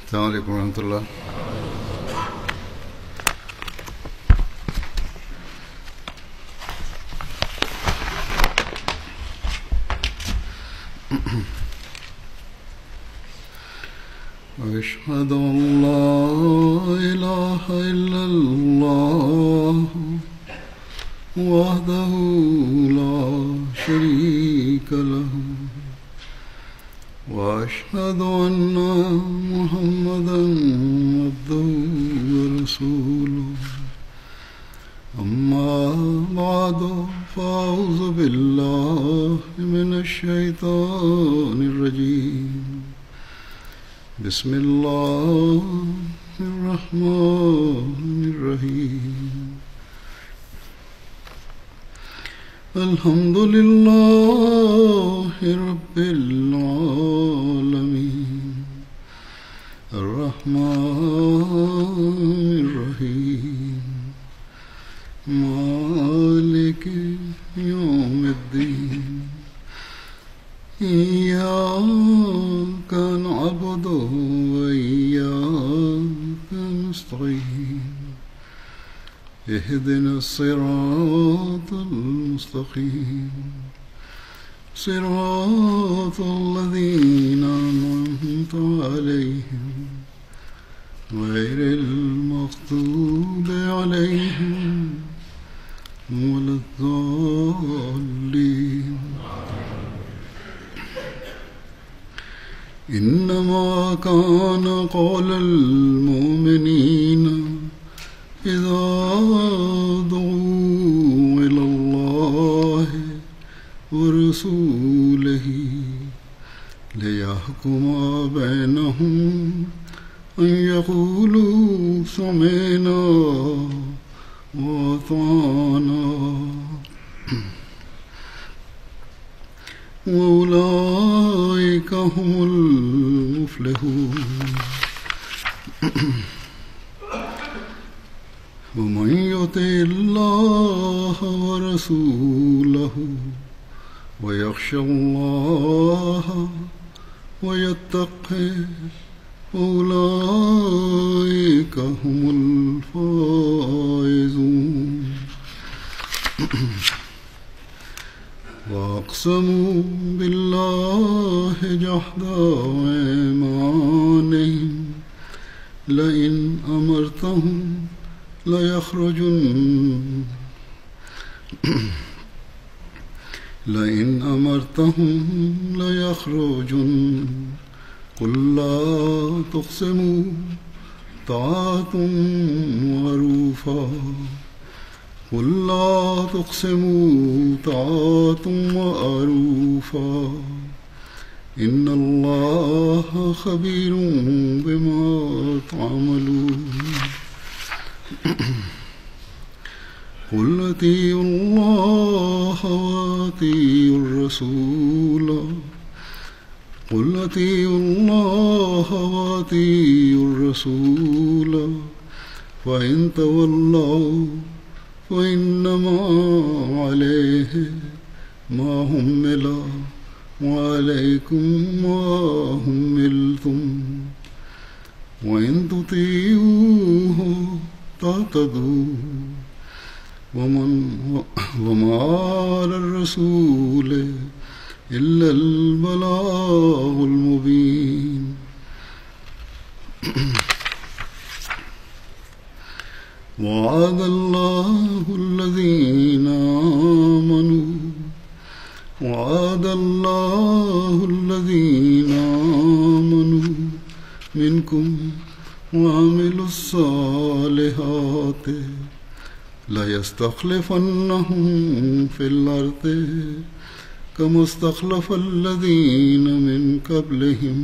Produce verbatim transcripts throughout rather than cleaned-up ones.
السلام علیکم ورحمۃ اللہ. أشهد أن لا إله إلا الله وحده لا شريك له وأشهد أن محمدا عبده ورسوله أما بعد فأعوذ بالله من الشيطان الرجيم بسم الله الرحمن الرحيم الحمد لله رب العالمين الرحمن الرحيم مالك يوم الدين إياك نعبد وإياك نستعين اهدنا الصراط المستقيم صراط الذين أنعمت عليهم غير المغضوب عليهم ولا الضالين. إنما كان قول المؤمنين إذا دعوا إلى الله ورسوله ليحكم بينهم أن يقولوا سمعنا وأطعنا وأولئك هم المفلحون. ومن يطع الله ورسوله ويخشى الله ويتقه أولئك هم الفائزون. وأقسموا بالله جهد أيمانهم لئن أمرتهم ليخرجن لئن أمرتهم ليخرجن قل لا تقسموا طاعة معروفة قل لا تقسموا طاعة معروفة إن الله خبير بما تعملون. قل أطيعوا الله وأطيعوا الرسول قل أطيعوا الله وأطيعوا الرسول فإن تولوا فإنما عليه ما حمل وعليكم ما حملتم وإن تطيعوه تهتدوا ومن وما على الرسول إلا البلاغ المبين. وعد الله الذين آمنوا وعد الله الذين آمنوا منكم وعملوا الصالحات ليستخلفنهم في الأرض كما استخلف الذين من قبلهم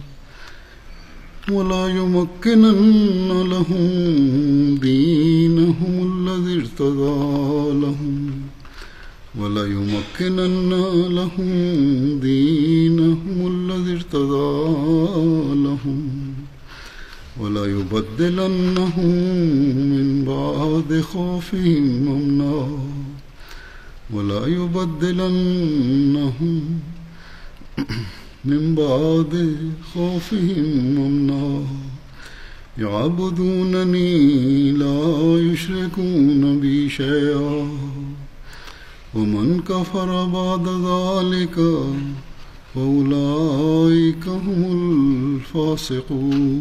ولا يمكنن لهم دينهم الذي ارتضى لهم ولا يمكنن لهم دينهم الذي ارتضى لهم ولا يبدلنهم من بعد خوفهم أمنا ولا يبدلنهم من بعد خوفهم أمنا يعبدونني لا يشركون بي شيئا ومن كفر بعد ذلك فأولئك هم الفاسقون.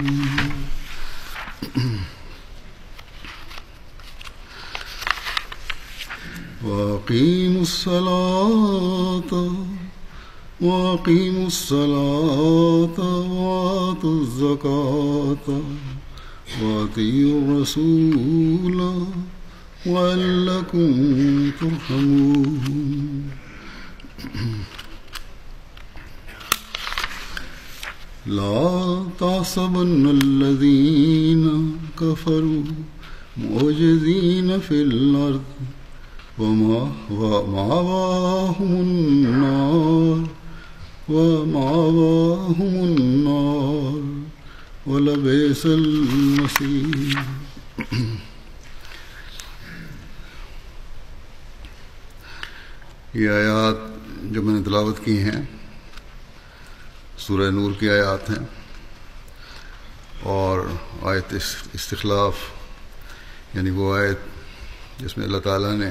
وأقيموا الصلاة وأقيموا الصلاة وآتوا الزكاة وأطيعوا الرسول وَلَعَلَّكُمْ تُرْحَمُونَ. لا تحسبن الذين كفروا معجزين في الأرض ومأواهم النار ومأواهم النار ولبئس المصير. یہ آیات جو میں نے تلاوت کی ہیں سورہ نور کی آیات ہیں، اور آیت استخلاف یعنی وہ آیت جس میں اللہ تعالیٰ نے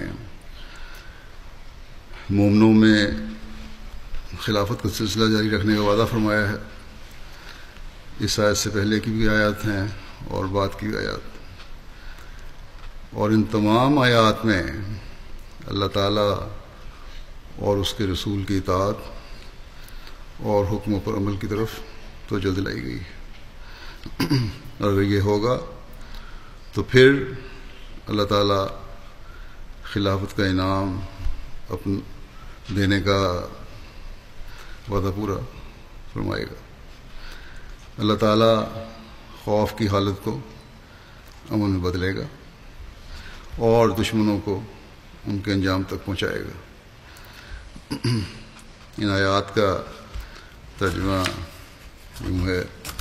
مومنوں میں خلافت کا سلسلہ جاری رکھنے کا وعدہ فرمایا ہے، اس آیت سے پہلے کی بھی آیات ہیں اور بعد کی بھی آیات، اور ان تمام آیات میں اللہ تعالیٰ اور اس کے رسول کی اطاعت اور حکموں پر عمل کی طرف توجہ دلائی گئی ہے. اور اگر یہ ہوگا تو پھر اللہ تعالیٰ خلافت کا انعام اپن دینے کا وعدہ پورا فرمائے گا. اللہ تعالیٰ خوف کی حالت کو امن میں بدلے گا اور دشمنوں کو ان کے انجام تک پہنچائے گا. ان آیات کا ترجمہ یوں ہے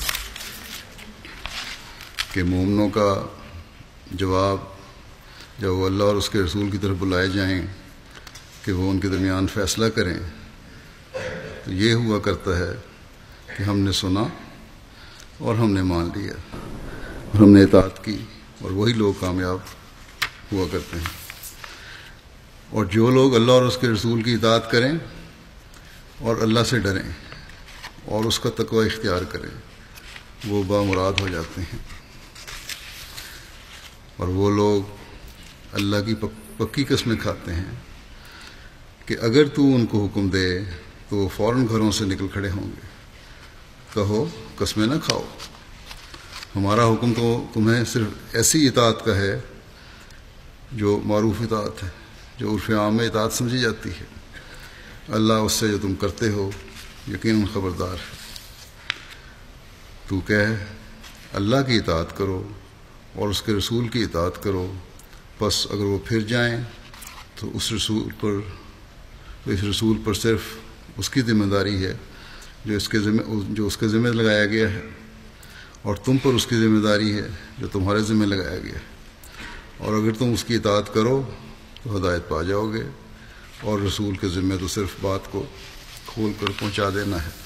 کہ مومنوں کا جواب جب وہ اللہ اور اس کے رسول کی طرف بلائے جائیں کہ وہ ان کے درمیان فیصلہ کریں تو یہ ہوا کرتا ہے کہ ہم نے سنا اور ہم نے مان لیا اور ہم نے اطاعت کی، اور وہی لوگ کامیاب ہوا کرتے ہیں. اور جو لوگ اللہ اور اس کے رسول کی اطاعت کریں اور اللہ سے ڈریں اور اس کا تقوی اختیار کریں وہ بامراد ہو جاتے ہیں. اور وہ لوگ اللہ کی پکی قسمیں کھاتے ہیں کہ اگر تو ان کو حکم دے تو وہ فوراً گھروں سے نکل کھڑے ہوں گے. کہو قسمیں نہ کھاؤ، ہمارا حکم تو تمہیں صرف ایسی اطاعت کا ہے جو معروف اطاعت ہے، جو عرف عام میں اطاعت سمجھی جاتی ہے. اللہ اس سے جو تم کرتے ہو یقیناً خبردار ہے. تو کہہ اللہ کی اطاعت کرو اور اس کے رسول کی اطاعت کرو، پس اگر وہ پھر جائیں تو اس رسول پر اس رسول پر صرف اس کی ذمہ داری ہے جو اس کے ذمہ جو اس کے ذمہ لگایا گیا ہے، اور تم پر اس کی ذمہ داری ہے جو تمہارے ذمہ لگایا گیا ہے. اور اگر تم اس کی اطاعت کرو تو ہدایت پا جاؤ گے، اور رسول کے ذمہ تو صرف بات کو کھول کر پہنچا دینا ہے.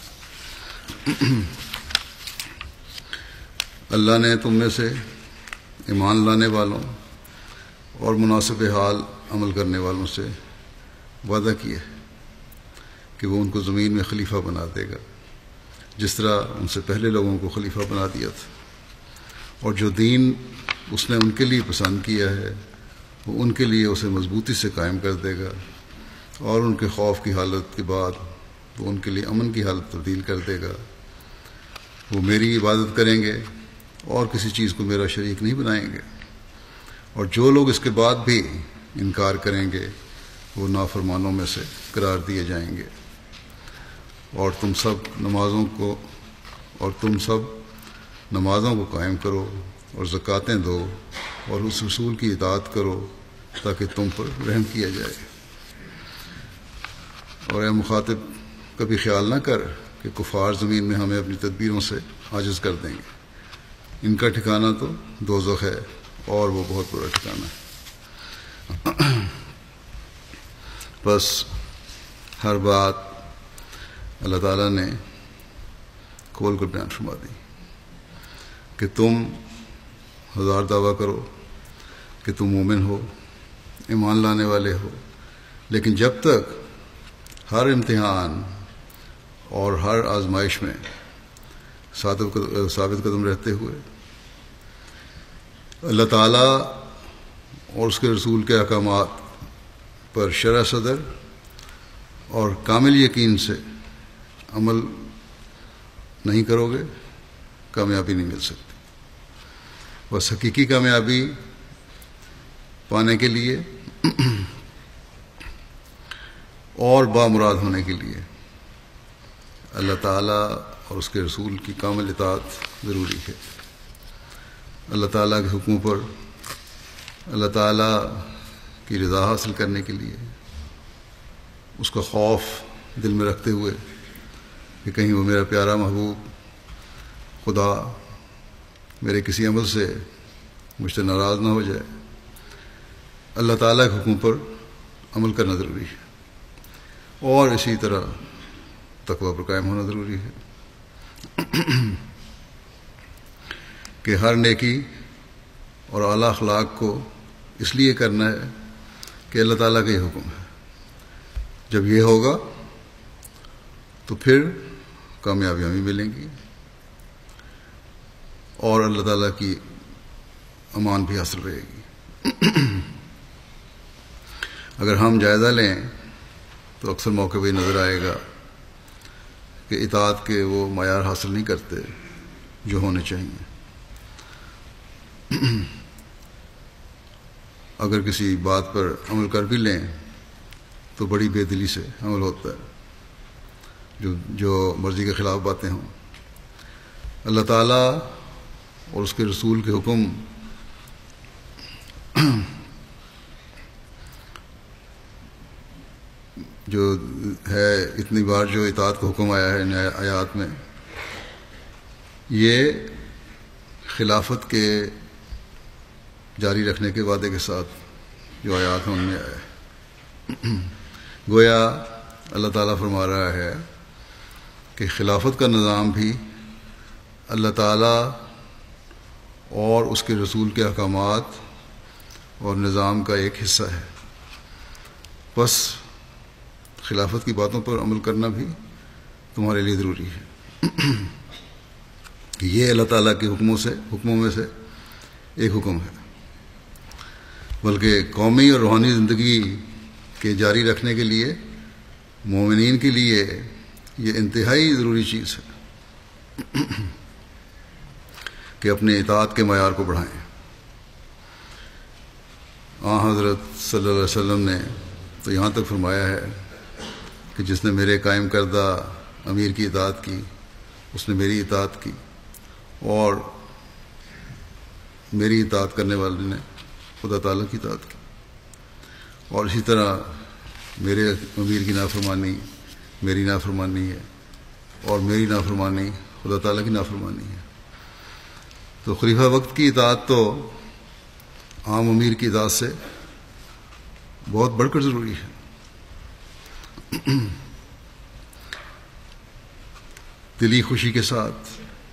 اللہ نے تم میں سے ایمان لانے والوں اور مناسب حال عمل کرنے والوں سے وعدہ کیا ہے کہ وہ ان کو زمین میں خلیفہ بنا دے گا جس طرح ان سے پہلے لوگوں کو خلیفہ بنا دیا تھا. اور جو دین اس نے ان کے لیے پسند کیا ہے وہ ان کے لیے اسے مضبوطی سے قائم کر دے گا، اور ان کے خوف کی حالت کے بعد وہ ان کے لیے امن کی حالت تبدیل کر دے گا. وہ میری عبادت کریں گے اور کسی چیز کو میرا شریک نہیں بنائیں گے. اور جو لوگ اس کے بعد بھی انکار کریں گے وہ نافرمانوں میں سے قرار دیے جائیں گے. اور تم سب نمازوں کو اور تم سب نمازوں کو قائم کرو اور زکاتیں دو اور اس رسول کی اطاعت کرو تاکہ تم پر رحم کیا جائے. اور اے مخاطب کبھی خیال نہ کر کہ کفار زمین میں ہمیں اپنی تدبیروں سے عاجز کر دیں گے. ان کا ٹھکانہ تو دوزخ ہے اور وہ بہت برا ٹھکانہ ہے. بس ہر بات اللہ تعالیٰ نے کھول کر بیان فرما دی کہ تم ہزار دعویٰ کرو کہ تم مومن ہو، ایمان لانے والے ہو، لیکن جب تک ہر امتحان اور ہر آزمائش میں ثابت قدم رہتے ہوئے اللہ تعالیٰ اور اس کے رسول کے احکامات پر شرح صدر اور کامل یقین سے عمل نہیں کرو گے، کامیابی نہیں مل سکتی۔ بس حقیقی کامیابی پانے کے لیے اور بامراد ہونے کے لیے اللہ تعالیٰ اور اس کے رسول کی کامل اطاعت ضروری ہے۔ اللہ تعالیٰ کے حکموں پر اللہ تعالیٰ کی رضا حاصل کرنے کے لیے اس کا خوف دل میں رکھتے ہوئے کہ کہیں وہ میرا پیارا محبوب خدا میرے کسی عمل سے مجھ سے ناراض نہ ہو جائے، اللہ تعالیٰ کے حکم پر عمل کرنا ضروری ہے، اور اسی طرح تقویٰ پر قائم ہونا ضروری ہے کہ ہر نیکی اور اعلیٰ اخلاق کو اس لیے کرنا ہے کہ اللہ تعالیٰ کا یہ حکم ہے۔ جب یہ ہوگا تو پھر کامیابیاں بھی ملیں گی اور اللہ تعالیٰ کی امان بھی حاصل رہے گی۔ اگر ہم جائزہ لیں تو اکثر موقع پہ نظر آئے گا کہ اطاعت کے وہ معیار حاصل نہیں کرتے جو ہونے چاہیے۔ اگر کسی بات پر عمل کر بھی لیں تو بڑی بے دلی سے عمل ہوتا ہے، جو جو مرضی کے خلاف باتیں ہوں۔ اللہ تعالیٰ اور اس کے رسول کے حکم جو ہے، اتنی بار جو اطاعت کا حکم آیا ہے ان آیات میں، یہ خلافت کے جاری رکھنے کے وعدے کے ساتھ جو آیات ہیں ان میں آیا ہے۔ گویا اللہ تعالیٰ فرما رہا ہے کہ خلافت کا نظام بھی اللہ تعالیٰ اور اس کے رسول کے احکامات اور نظام کا ایک حصہ ہے، بس خلافت کی باتوں پر عمل کرنا بھی تمہارے لیے ضروری ہے کہ یہ اللہ تعالیٰ کے حکموں سے حکموں میں سے ایک حکم ہے، بلکہ قومی اور روحانی زندگی کے جاری رکھنے کے لیے مومنین کے لیے یہ انتہائی ضروری چیز ہے کہ اپنے اطاعت کے معیار کو بڑھائیں۔ آن حضرت صلی اللہ علیہ وسلم نے تو یہاں تک فرمایا ہے کہ جس نے میرے قائم کردہ امیر کی اطاعت کی اس نے میری اطاعت کی، اور میری اطاعت کرنے والے نے خدا تعالیٰ کی اطاعت کی، اور اسی طرح میرے امیر کی نافرمانی میری نافرمانی ہے، اور میری نافرمانی خدا تعالیٰ کی نافرمانی ہے۔ تو خلیفہ وقت کی اطاعت تو عام امیر کی اطاعت سے بہت بڑھ کر ضروری ہے۔ دلی خوشی کے ساتھ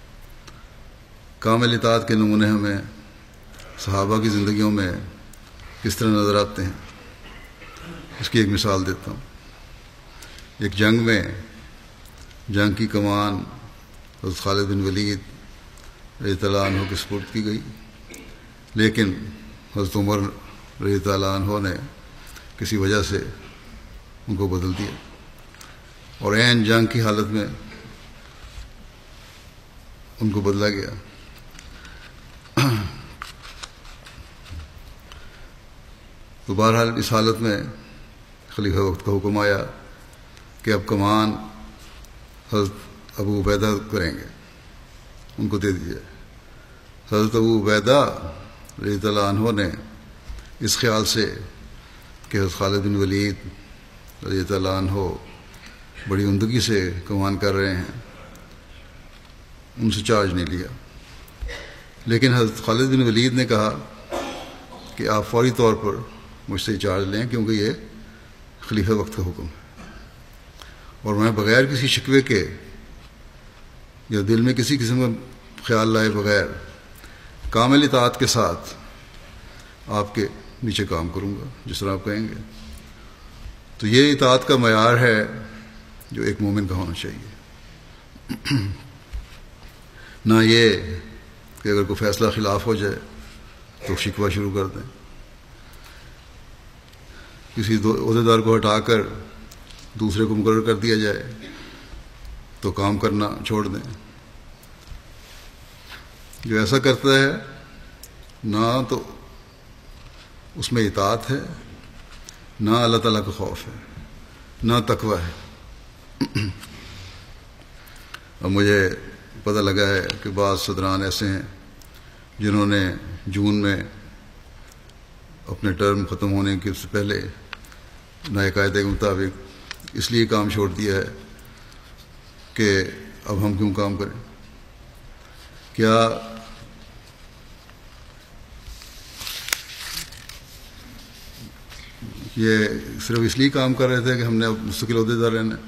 کامل اطاعت کے نمونے ہمیں صحابہ کی زندگیوں میں کس طرح نظر آتے ہیں، اس کی ایک مثال دیتا ہوں۔ ایک جنگ میں جنگ کی کمان حضرت خالد بن ولید رضی اللہ عنہ کی سپرد کی گئی، لیکن حضرت عمر رضی اللہ عنہ نے کسی وجہ سے ان کو بدل دیا، اور عین جنگ کی حالت میں ان کو بدلا گیا۔ تو بہرحال اس حالت میں خلیفہ وقت کا حکم آیا کہ اب کمان حضرت ابو عبیدہ کریں گے، ان کو دے دیجیے۔ حضرت ابو عبیدہ رضی اللہ عنہ نے اس خیال سے کہ حضرت خالد بن ولید رضی اللہ عنہ بڑی عمدگی سے کمان کر رہے ہیں، ان سے چارج نہیں لیا، لیکن حضرت خالد بن ولید نے کہا کہ آپ فوری طور پر مجھ سے چارج لیں، کیونکہ یہ خلیفہ وقت کا حکم ہے، اور میں بغیر کسی شکوے کے یا دل میں کسی قسم کا خیال لائے بغیر کامل اطاعت کے ساتھ آپ کے نیچے کام کروں گا جس طرح آپ کہیں گے. تو یہ اطاعت کا معیار ہے جو ایک مومن کا ہونا چاہیے. نہ یہ کہ اگر کوئی فیصلہ خلاف ہو جائے تو شکوہ شروع کر دیں، کسی عہدیدار کو ہٹا کر دوسرے کو مقرر کر دیا جائے تو کام کرنا چھوڑ دیں. جو ایسا کرتا ہے نہ تو اس میں اطاعت ہے، نہ اللہ تعالیٰ کا خوف ہے، نہ تقوی ہے. اب مجھے پتہ لگا ہے کہ بعض صدران ایسے ہیں جنہوں نے جون میں اپنے ٹرم ختم ہونے کے سے پہلے نئے قاعدے کے مطابق اس لیے کام چھوڑ دیا ہے کہ اب ہم کیوں کام کریں. کیا یہ صرف اس لیے کام کر رہے تھے کہ ہم نے اب مستقل عہدے دار رہنا؟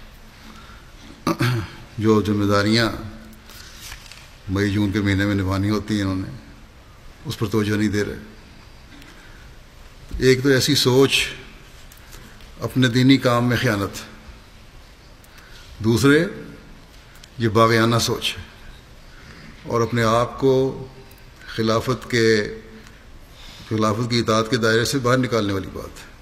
جو ذمہ داریاں مئی جون کے مہینے میں نبھانی ہوتی ہیں انہوں نے اس پر توجہ نہیں دے رہے. ایک تو ایسی سوچ اپنے دینی کام میں خیانت، دوسرے یہ باغیانہ سوچ ہے اور اپنے آپ کو خلافت کے خلافت کی اطاعت کے دائرے سے باہر نکالنے والی بات ہے.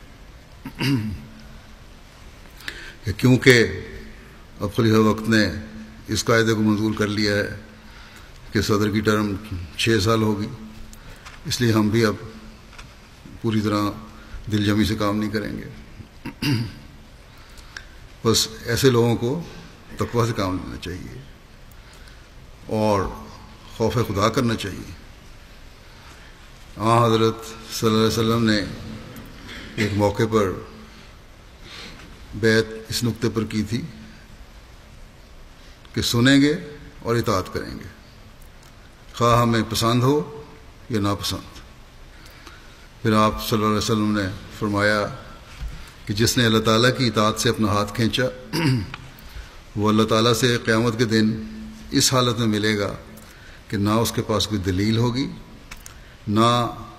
کہ کیونکہ اب خلیفہ وقت نے اس قاعدے کو منظور کر لیا ہے کہ صدر کی ٹرم چھ سال ہوگی، اس لیے ہم بھی اب پوری طرح دل جمی سے کام نہیں کریں گے. بس ایسے لوگوں کو تقویٰ سے کام لینا چاہیے اور خوف خدا کرنا چاہیے. ہاں حضرت صلی اللہ علیہ وسلم نے ایک موقع پر بیعت اس نقطے پر کی تھی کہ سنیں گے اور اطاعت کریں گے، خواہ ہمیں پسند ہو یا ناپسند. پھر آپ صلی اللہ علیہ وسلم نے فرمایا کہ جس نے اللہ تعالیٰ کی اطاعت سے اپنا ہاتھ کھینچا وہ اللہ تعالیٰ سے قیامت کے دن اس حالت میں ملے گا کہ نہ اس کے پاس کوئی دلیل ہوگی، نہ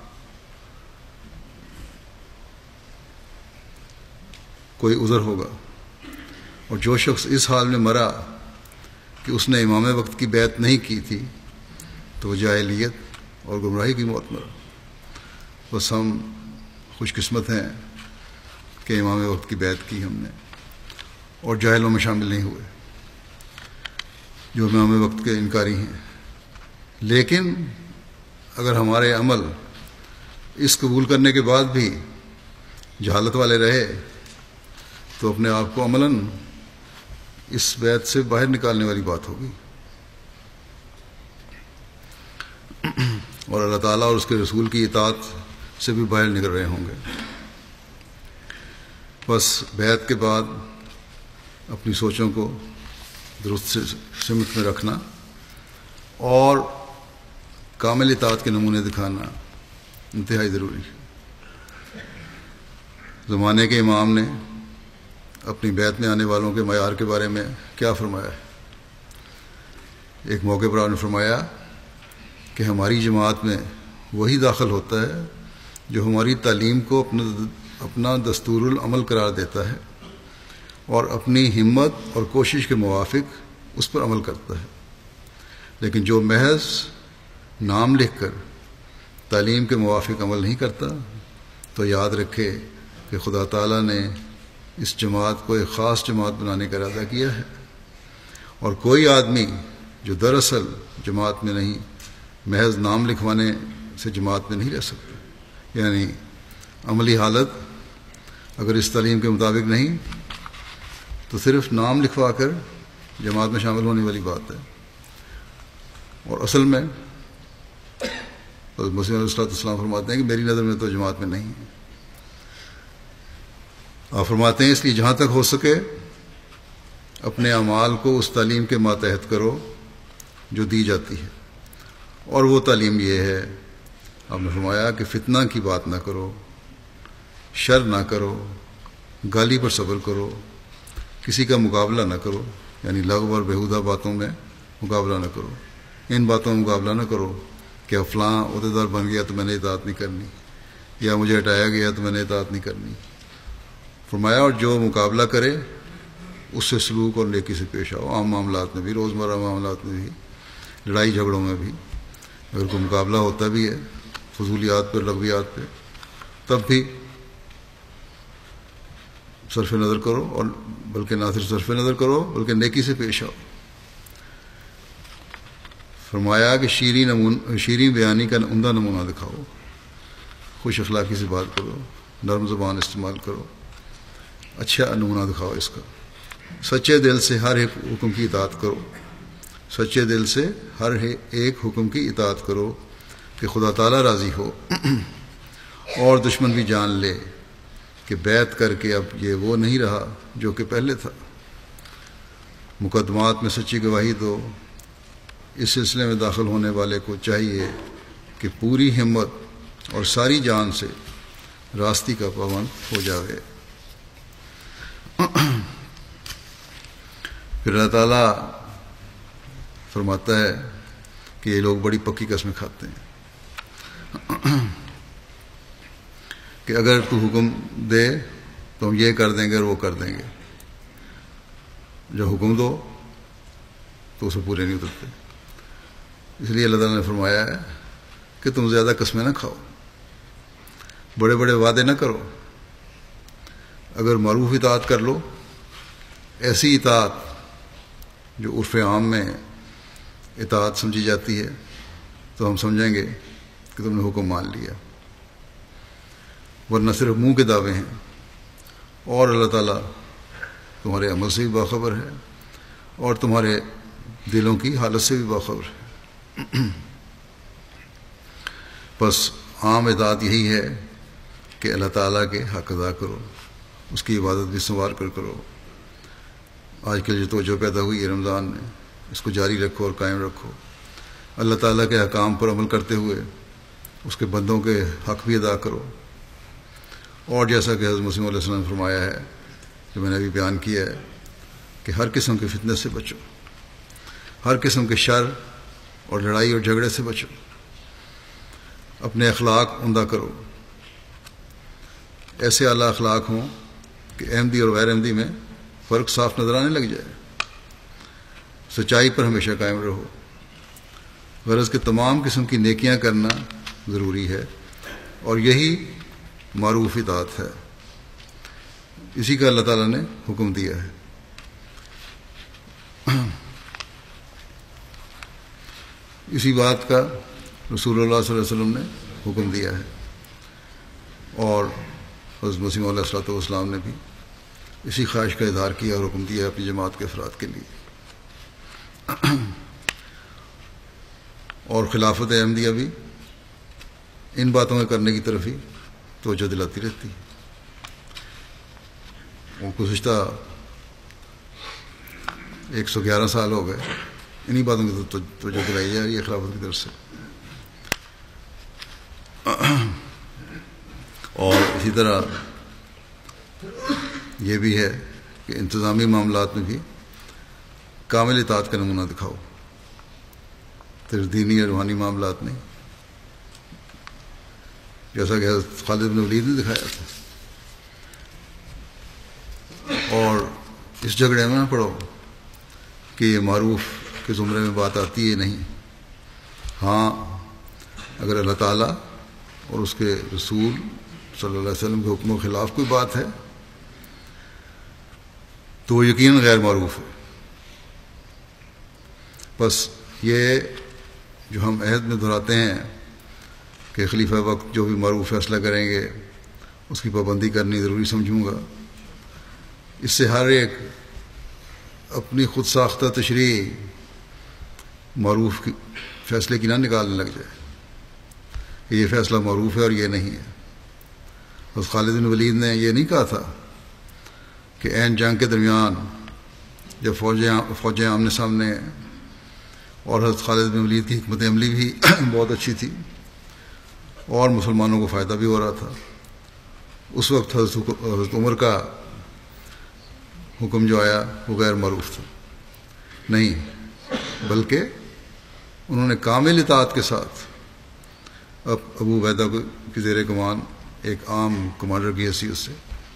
کوئی عذر ہوگا. اور جو شخص اس حال میں مرا کہ اس نے امام وقت کی بیعت نہیں کی تھی تو وہ جاہلیت اور گمراہی کی موت مرا. بس ہم خوش قسمت ہیں کہ امام وقت کی بیعت کی ہم نے اور جاہلوں میں شامل نہیں ہوئے جو امام وقت کے انکاری ہیں. لیکن اگر ہمارے عمل اس قبول کرنے کے بعد بھی جہالت والے رہے تو اپنے آپ کو عملاً اس بیعت سے باہر نکالنے والی بات ہوگی اور اللہ تعالیٰ اور اس کے رسول کی اطاعت سے بھی باہر نکل رہے ہوں گے. بس بیعت کے بعد اپنی سوچوں کو درست سمت میں رکھنا اور کامل اطاعت کے نمونے دکھانا انتہائی ضروری ہے. زمانے کے امام نے اپنی بیعت میں آنے والوں کے معیار کے بارے میں کیا فرمایا ہے؟ ایک موقع پر آپ نے فرمایا کہ ہماری جماعت میں وہی داخل ہوتا ہے جو ہماری تعلیم کو اپنا اپنا دستور العمل قرار دیتا ہے اور اپنی ہمت اور کوشش کے موافق اس پر عمل کرتا ہے. لیکن جو محض نام لکھ کر تعلیم کے موافق عمل نہیں کرتا تو یاد رکھے کہ خدا تعالیٰ نے اس جماعت کو ایک خاص جماعت بنانے کا ارادہ کیا ہے اور کوئی آدمی جو دراصل جماعت میں نہیں محض نام لکھوانے سے جماعت میں نہیں رہ سکتا. یعنی عملی حالت اگر اس تعلیم کے مطابق نہیں تو صرف نام لکھوا کر جماعت میں شامل ہونے والی بات ہے اور اصل میں مسیح علیہ السلام فرماتے ہیں کہ میری نظر میں تو جماعت میں نہیں ہے. آپ فرماتے ہیں اس لیے جہاں تک ہو سکے اپنے اعمال کو اس تعلیم کے ماتحت کرو جو دی جاتی ہے اور وہ تعلیم یہ ہے آپ نے فرمایا کہ فتنہ کی بات نہ کرو، شر نہ کرو، گالی پر صبر کرو، کسی کا مقابلہ نہ کرو، یعنی لغو اور بیہودہ باتوں میں مقابلہ نہ کرو، ان باتوں میں مقابلہ نہ کرو کہ اب فلاں عہدیدار بن گیا تو میں نے اطاعت نہیں کرنی، یا مجھے ہٹایا گیا تو میں نے اطاعت نہیں کرنی۔ فرمایا اور جو مقابلہ کرے اس سے سلوک اور نیکی سے پیش آؤ، عام معاملات میں بھی، روزمرہ معاملات میں بھی، لڑائی جھگڑوں میں بھی۔ اگر کوئی مقابلہ ہوتا بھی ہے فضولیات پر، لغویات پہ، تب بھی صرف نظر کرو، اور بلکہ نہ صرف صرف نظر کرو بلکہ نیکی سے پیش آؤ۔ فرمایا کہ شیریں نمون شیریں بیانی کا عمدہ نمونہ دکھاؤ، خوش اخلاقی سے بات کرو، نرم زبان استعمال کرو، اچھا نمونہ دکھاؤ اس کا۔ سچے دل سے ہر ایک حکم کی اطاعت کرو، سچے دل سے ہر ایک حکم کی اطاعت کرو کہ خدا تعالیٰ راضی ہو، اور دشمن بھی جان لے کہ بیعت کر کے اب یہ وہ نہیں رہا جو کہ پہلے تھا۔ مقدمات میں سچی گواہی دو۔ اس سلسلے میں داخل ہونے والے کو چاہیے کہ پوری ہمت اور ساری جان سے راستی کا پابند ہو جاوے۔ پھر اللہ تعالیٰ فرماتا ہے کہ یہ لوگ بڑی پکی قسمیں کھاتے ہیں کہ اگر تو حکم دے تو ہم یہ کر دیں گے اور وہ کر دیں گے، جو حکم دو تو اسے پورے نہیں اترتے۔ اس لیے اللہ تعالیٰ نے فرمایا ہے کہ تم زیادہ قسمیں نہ کھاؤ، بڑے بڑے وعدے نہ کرو، اگر معروف اطاعت کر لو، ایسی اطاعت جو عرف عام میں اطاعت سمجھی جاتی ہے، تو ہم سمجھیں گے کہ تم نے حکم مان لیا، ورنہ صرف منہ کے دعوے ہیں، اور اللہ تعالیٰ تمہارے عمل سے بھی باخبر ہے اور تمہارے دلوں کی حالت سے بھی باخبر ہے۔ بس عام اطاعت یہی ہے کہ اللہ تعالیٰ کے حق ادا کرو، اس کی عبادت بھی سنوار کر کرو۔ آج کل جو توجہ پیدا ہوئی ہے رمضان میں، اس کو جاری رکھو اور قائم رکھو، اللہ تعالیٰ کے احکام پر عمل کرتے ہوئے اس کے بندوں کے حق بھی ادا کرو، اور جیسا کہ حضرت مسیح علیہ السلام نے فرمایا ہے، جو میں نے ابھی بیان کیا ہے، کہ ہر قسم کے فتنہ سے بچو، ہر قسم کے شر اور لڑائی اور جھگڑے سے بچو، اپنے اخلاق عمدہ کرو، ایسے اعلیٰ اخلاق ہوں کہ احمدی اور غیر احمدی میں فرق صاف نظر آنے لگ جائے، سچائی پر ہمیشہ قائم رہو، غرض کہ تمام قسم کی نیکیاں کرنا ضروری ہے، اور یہی معروف اطاعت ہے، اسی کا اللہ تعالیٰ نے حکم دیا ہے۔ اسی بات کا رسول اللہ صلی اللہ علیہ وسلم نے حکم دیا ہے، اور حضرت مسیح علیہ الصلوۃ والسلام نے بھی اسی خواہش کا اظہار کیا اور حکم دیا اپنی جماعت کے افراد کے لیے۔ اور خلافت احمدیہ بھی ان باتوں کے کرنے کی طرف ہی توجہ دلاتی رہتی ہے۔ وہ گزشتہ ایک سو گیارہ سال ہو گئے انہی باتوں کی توجہ دلائی جا رہی ہے خلافت کی طرف سے۔ اور اسی طرح یہ بھی ہے کہ انتظامی معاملات میں بھی کامل اطاعت کا نمونہ دکھاؤ، صرف دینی اور روحانی معاملات نہیں، جیسا کہ حضرت خالد بن ولید نے دکھایا تھا۔ اور اس جھگڑے میں نہ پڑو کہ یہ معروف کے زمرے میں بات آتی ہے، نہیں، ہاں اگر اللہ تعالیٰ اور اس کے رسول صلی اللہ علیہ وسلم کے حکم و خلاف کوئی بات ہے تو وہ یقیناً غیر معروف ہے۔ بس یہ جو ہم عہد میں دہراتے ہیں کہ خلیفہ وقت جو بھی معروف فیصلہ کریں گے اس کی پابندی کرنی ضروری سمجھوں گا، اس سے ہر ایک اپنی خود ساختہ تشریح معروف کی فیصلے کی نہ نکالنے لگ جائے کہ یہ فیصلہ معروف ہے اور یہ نہیں ہے۔ بس خالد بن ولید نے یہ نہیں کہا تھا کہ عین جنگ کے درمیان جب فوجیں فوجیں آمنے سامنے ہیں، اور حضرت خالد بن ولید کی حکمت عملی بھی بہت اچھی تھی اور مسلمانوں کو فائدہ بھی ہو رہا تھا، اس وقت حضرت عمر کا حکم جو آیا وہ غیر معروف تھا۔ نہیں، بلکہ انہوں نے کامل اطاعت کے ساتھ اب ابو عبیدہ کی زیر کمان ایک عام کمانڈر کی حیثیت سے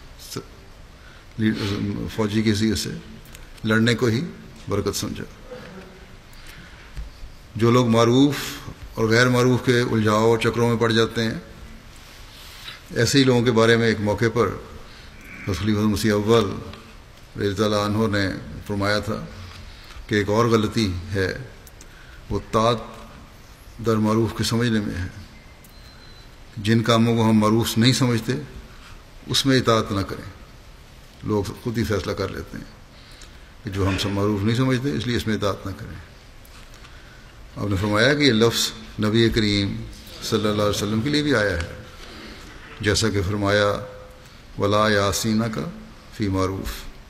فوجی کی حیثیت سے لڑنے کو ہی برکت سمجھا. جو لوگ معروف اور غیر معروف کے الجھاؤ اور چکروں میں پڑ جاتے ہیں، ایسے ہی لوگوں کے بارے میں ایک موقع پر خلیفۃ مسیح اول رضی اللہ عنہ نے فرمایا تھا کہ ایک اور غلطی ہے، وہ طاعت در معروف کے سمجھنے میں ہے. جن کاموں کو ہم معروف نہیں سمجھتے اس میں اطاعت نہ کریں. لوگ خود ہی فیصلہ کر لیتے ہیں کہ جو ہم سب معروف نہیں سمجھتے اس لیے اس میں اطاعت نہ کریں. آپ نے فرمایا کہ یہ لفظ نبی کریم صلی اللہ علیہ وسلم کے لیے بھی آیا ہے، جیسا کہ فرمایا ولا یاسینہ کا فی معروف،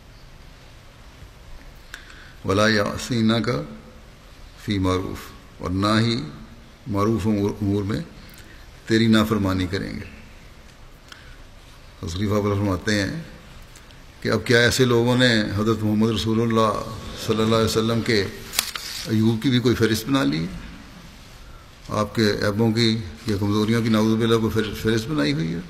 ولا یاسینہ کا فی معروف، اور نہ ہی معروف امور میں تیری نافرمانی کریں گے. خلیفہ فرماتے ہیں کہ اب کیا ایسے لوگوں نے حضرت محمد رسول اللہ صلی اللہ علیہ وسلم کے ایوب کی بھی کوئی فہرست بنا لی؟ آپ کے عیبوں کی یا کمزوریوں کی نعوذ باللہ کوئی فہرست بنائی ہوئی ہے؟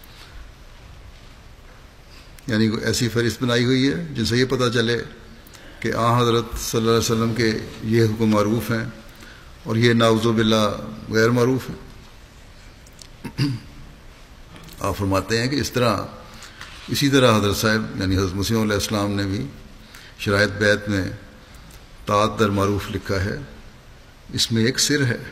یعنی کوئی ایسی فہرست بنائی ہوئی ہے جن سے یہ پتہ چلے کہ آن حضرت صلی اللہ علیہ وسلم کے یہ حکم معروف ہیں اور یہ نعوذ باللہ غیر معروف ہیں. آپ فرماتے ہیں کہ اس طرح اسی طرح حضرت صاحب یعنی حضرت مسیح علیہ السلام نے بھی شرائط بیعت میں طاعت در معروف لکھا ہے. اس میں ایک سر ہے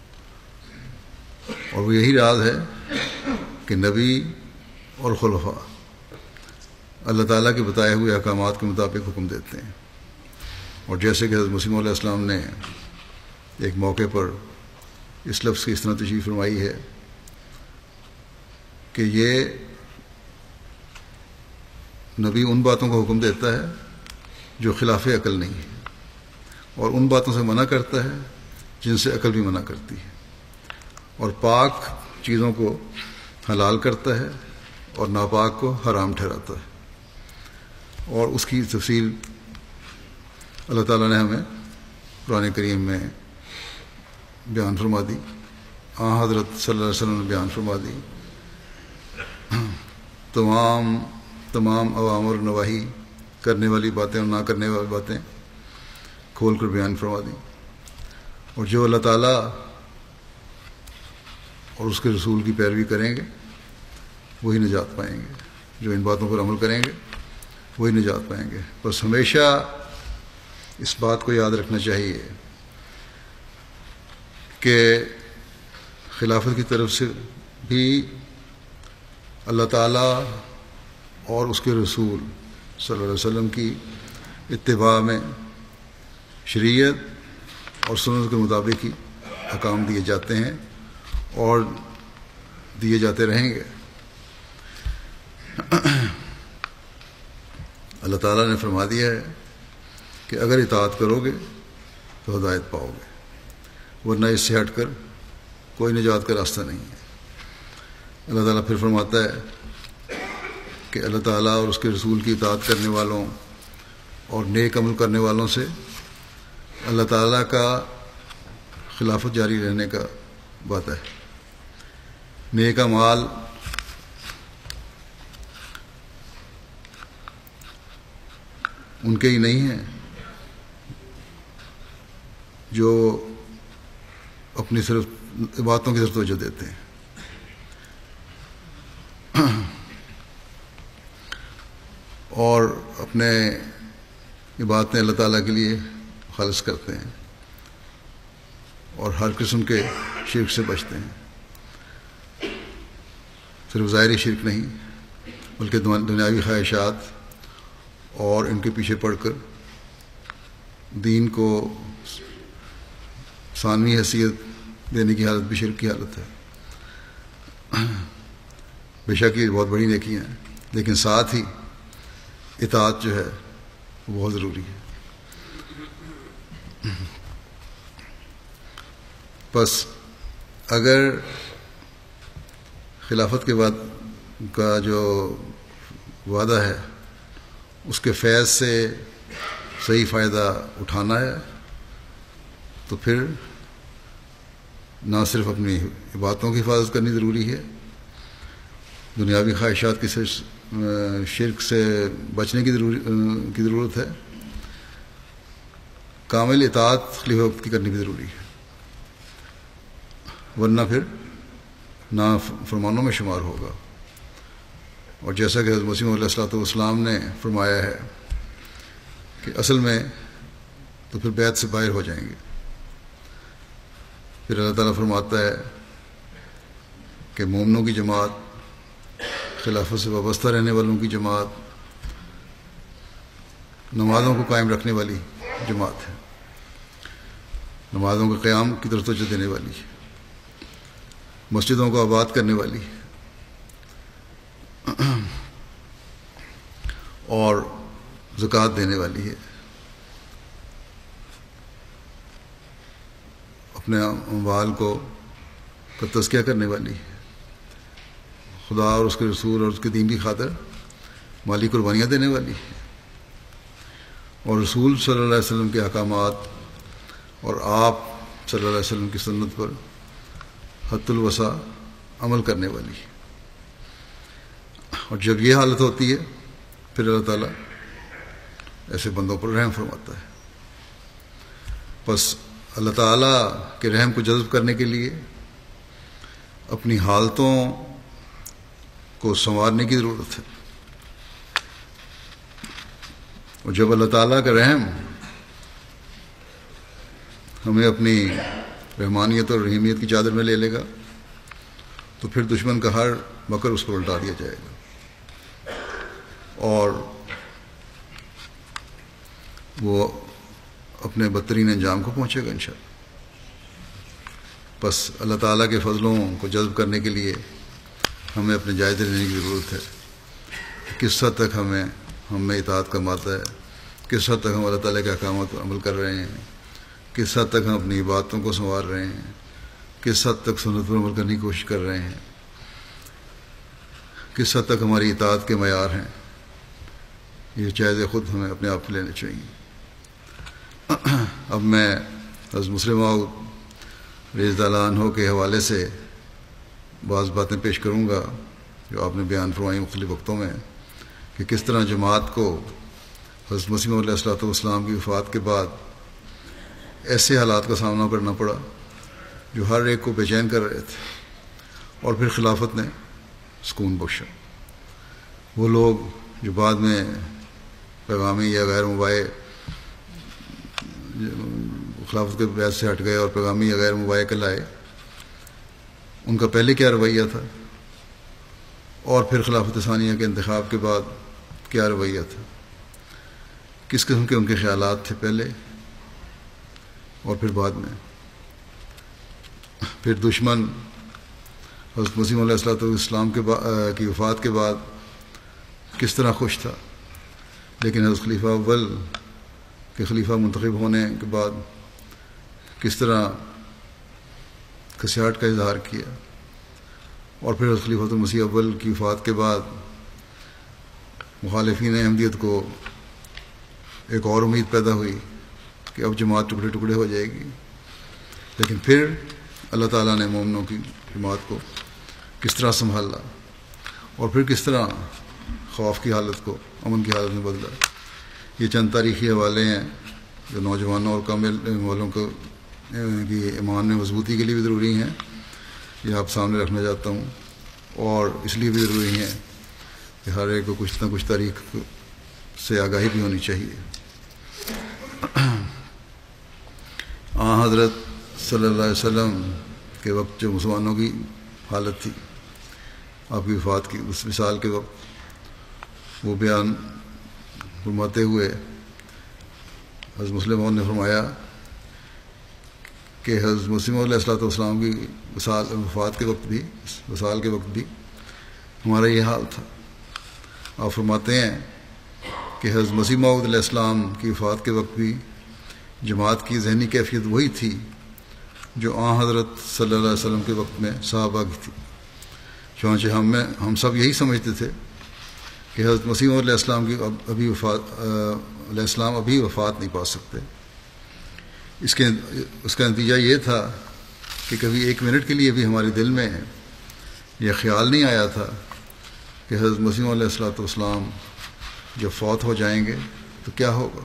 اور وہ یہی راز ہے کہ نبی اور خلفاء اللہ تعالیٰ کے بتائے ہوئے احکامات کے مطابق حکم دیتے ہیں. اور جیسے کہ حضرت مسیح علیہ السلام نے ایک موقع پر اس لفظ کی اس طرح تشریح فرمائی ہے کہ یہ نبی ان باتوں کا حکم دیتا ہے جو خلاف عقل نہیں ہے، اور ان باتوں سے منع کرتا ہے جن سے عقل بھی منع کرتی ہے، اور پاک چیزوں کو حلال کرتا ہے اور ناپاک کو حرام ٹھہراتا ہے. اور اس کی تفصیل اللہ تعالیٰ نے ہمیں قرآن کریم میں بیان فرما دی، آن حضرت صلی اللہ علیہ وسلم نے بیان فرما دی. تمام تمام اوامر اور نواہی، کرنے والی باتیں اور نہ کرنے والی باتیں کھول کر بیان فرما دی. اور جو اللہ تعالیٰ اور اس کے رسول کی پیروی کریں گے وہی نجات پائیں گے، جو ان باتوں پر عمل کریں گے وہی نجات پائیں گے. بس ہمیشہ اس بات کو یاد رکھنا چاہیے کہ خلافت کی طرف سے بھی اللہ تعالیٰ اور اس کے رسول صلی اللہ علیہ وسلم کی اتباع میں شریعت اور سنت کے مطابق ہی احکام دیے جاتے ہیں اور دیے جاتے رہیں گے. اللہ تعالیٰ نے فرما دیا ہے کہ اگر اطاعت کرو گے تو ہدایت پاؤ گے، ورنہ اس سے ہٹ کر کوئی نجات کا راستہ نہیں ہے. اللہ تعالیٰ پھر فرماتا ہے کہ اللہ تعالیٰ اور اس کے رسول کی اطاعت کرنے والوں اور نیک عمل کرنے والوں سے اللہ تعالیٰ کا خلافت جاری رہنے کا وعدہ ہے. نیک اعمال ان کے ہی نہیں ہیں جو اپنی صرف باتوں کی طرف توجہ دیتے ہیں. اور اپنے عبادتیں اللہ تعالیٰ کے لیے خالص کرتے ہیں اور ہر قسم کے شرک سے بچتے ہیں. صرف ظاہری شرک نہیں بلکہ دنیاوی خواہشات اور ان کے پیچھے پڑ کر دین کو ثانوی حیثیت دینے کی حالت بھی شرک کی حالت ہے. بے شک یہ بہت بڑی نیکیاں ہیں، لیکن ساتھ ہی اطاعت جو ہے وہ بہت ضروری ہے. بس اگر خلافت کے بعد کا جو وعدہ ہے اس کے فیض سے صحیح فائدہ اٹھانا ہے تو پھر نہ صرف اپنی عبادتوں کی حفاظت کرنی ضروری ہے، دنیاوی خواہشات کی شرک سے بچنے کی ضروری کی ضرورت ہے، کامل اطاعت خلیفہ وقت کی کرنی بھی ضروری ہے، ورنہ پھر نا فرمانوں میں شمار ہوگا. اور جیسا کہ حضرت مسیح علیہ الصلوۃ والسلام نے فرمایا ہے کہ اصل میں تو پھر بیعت سے باہر ہو جائیں گے. پھر اللہ تعالیٰ فرماتا ہے کہ مومنوں کی جماعت، خلافت سے وابستہ رہنے والوں کی جماعت، نمازوں کو قائم رکھنے والی جماعت ہے، نمازوں کے قیام کی طرف توجہ دینے والی ہے، مسجدوں کو آباد کرنے والی ہے، اور زکوٰۃ دینے والی ہے، اپنے اموال کو کا تزکیہ کرنے والی ہے، خدا اور اس کے رسول اور اس کے دین کی خاطر مالی قربانیاں دینے والی ہے، اور رسول صلی اللہ علیہ وسلم کے احکامات اور آپ صلی اللہ علیہ وسلم کی سنت پر حت الوسع عمل کرنے والی ہے. اور جب یہ حالت ہوتی ہے پھر اللہ تعالیٰ ایسے بندوں پر رحم فرماتا ہے. بس اللہ تعالیٰ کے رحم کو جذب کرنے کے لیے اپنی حالتوں کو سنوارنے کی ضرورت ہے. اور جب اللہ تعالیٰ کا رحم ہمیں اپنی رحمانیت اور رحیمیت کی چادر میں لے لے گا تو پھر دشمن کا ہر مکر اس پر الٹا دیا جائے گا اور وہ اپنے بدترین انجام کو پہنچے گا انشاءاللہ. بس اللہ تعالیٰ کے فضلوں کو جذب کرنے کے لیے ہمیں اپنے جائزے لینے کی ضرورت ہے. کس حد تک ہمیں ہم میں اطاعت کا مادہ ہے، کس حد تک ہم اللہ تعالیٰ کے احکامات پر عمل کر رہے ہیں، کس حد تک ہم اپنی عبادتوں کو سنوار رہے ہیں، کس حد تک سنت پر عمل کرنے کی کوشش کر رہے ہیں، کس حد تک ہماری اطاعت کے معیار ہیں. یہ جائزے خود ہمیں اپنے آپ کو لینے چاہیے. اب میں حضرت مسلم رضی اللہ عنہ کے حوالے سے بعض باتیں پیش کروں گا جو آپ نے بیان فرمائی مختلف وقتوں میں، کہ کس طرح جماعت کو حضرت مسیح علیہ الصلوۃ والسلام کی وفات کے بعد ایسے حالات کا سامنا کرنا پڑا جو ہر ایک کو بے چین کر رہے تھے، اور پھر خلافت نے سکون بخشا. وہ لوگ جو بعد میں پیغامی یا غیر مباح خلافت کے بیعت سے ہٹ گئے اور پیغامی یا غیر مباح کہلائے، ان کا پہلے کیا رویہ تھا، اور پھر خلافت ثانیہ کے انتخاب کے بعد کیا رویہ تھا، کس قسم کے ان کے خیالات تھے پہلے اور پھر بعد میں. پھر دشمن حضرت مسیح علیہ الصلوۃ والسلام کے کی وفات کے بعد کس طرح خوش تھا، لیکن حضرت خلیفہ اول کے خلیفہ منتخب ہونے کے بعد کس طرح کسیاہٹ کا اظہار کیا، اور پھر حضرت خلیفۃ المسیح اول کی وفات کے بعد مخالفین احمدیت کو ایک اور امید پیدا ہوئی کہ اب جماعت ٹکڑے ٹکڑے ہو جائے گی. لیکن پھر اللہ تعالیٰ نے مومنوں کی جماعت کو کس طرح سنبھالا اور پھر کس طرح خوف کی حالت کو امن کی حالت میں بدلا. یہ چند تاریخی حوالے ہیں جو نوجوانوں اور کم علم والوں کو کی ایمان میں مضبوطی کے لیے بھی ضروری ہیں. یہ آپ سامنے رکھنا چاہتا ہوں، اور اس لیے بھی ضروری ہے کہ ہر ایک کو کچھ نہ کچھ تاریخ سے آگاہی بھی ہونی چاہیے. آن حضرت صلی اللہ علیہ وسلم کے وقت جو مسلمانوں کی حالت تھی آپ کی وفات کی اس مثال کے وقت، وہ بیان فرماتے ہوئے حضرت مسلم نے فرمایا کہ حضرت مسیح علیہ الصلوۃ والسلام کی وصال وفات کے وقت بھی وصال کے وقت بھی ہمارا یہ حال تھا. آپ فرماتے ہیں کہ حضرت مسیح موعود علیہ السلام کی وفات کے وقت بھی جماعت کی ذہنی کیفیت وہی تھی جو آن حضرت صلی اللہ علیہ وسلم کے وقت میں صحابہ کی تھی. چنانچہ ہم میں ہم سب یہی سمجھتے تھے کہ حضرت مسیح علیہ السلام کی ابھی وفات علیہ السلام ابھی وفات نہیں پا سکتے، اس کے اس کا نتیجہ یہ تھا کہ کبھی ایک منٹ کے لیے بھی ہمارے دل میں یہ خیال نہیں آیا تھا کہ حضرت مسیح علیہ الصلوۃ والسلام جب فوت ہو جائیں گے تو کیا ہوگا۔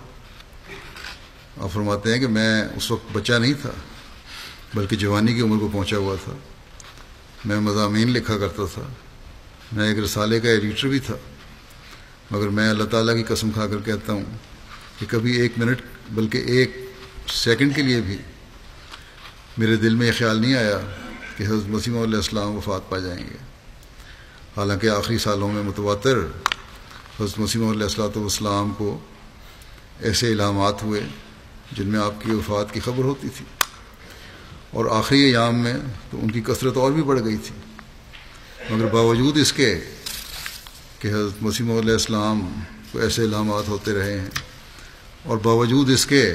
آپ فرماتے ہیں کہ میں اس وقت بچہ نہیں تھا بلکہ جوانی کی عمر کو پہنچا ہوا تھا، میں مضامین لکھا کرتا تھا، میں ایک رسالے کا ایڈیٹر بھی تھا، مگر میں اللہ تعالیٰ کی قسم کھا کر کہتا ہوں کہ کبھی ایک منٹ بلکہ ایک سیکنڈ کے لیے بھی میرے دل میں یہ خیال نہیں آیا کہ حضرت مسیح علیہ السلام وفات پا جائیں گے۔ حالانکہ آخری سالوں میں متواتر حضرت مسیح علیہ الصلوۃ والسلام کو ایسے الہامات ہوئے جن میں آپ کی وفات کی خبر ہوتی تھی، اور آخری ایام میں تو ان کی کثرت اور بھی بڑھ گئی تھی، مگر باوجود اس کے کہ حضرت مسیح علیہ السلام کو ایسے الہامات ہوتے رہے ہیں، اور باوجود اس کے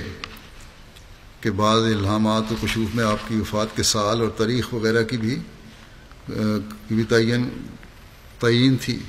کہ بعض الہامات و کشوف میں آپ کی وفات کے سال اور تاریخ وغیرہ کی بھی کی بھی تعین تعین تھی،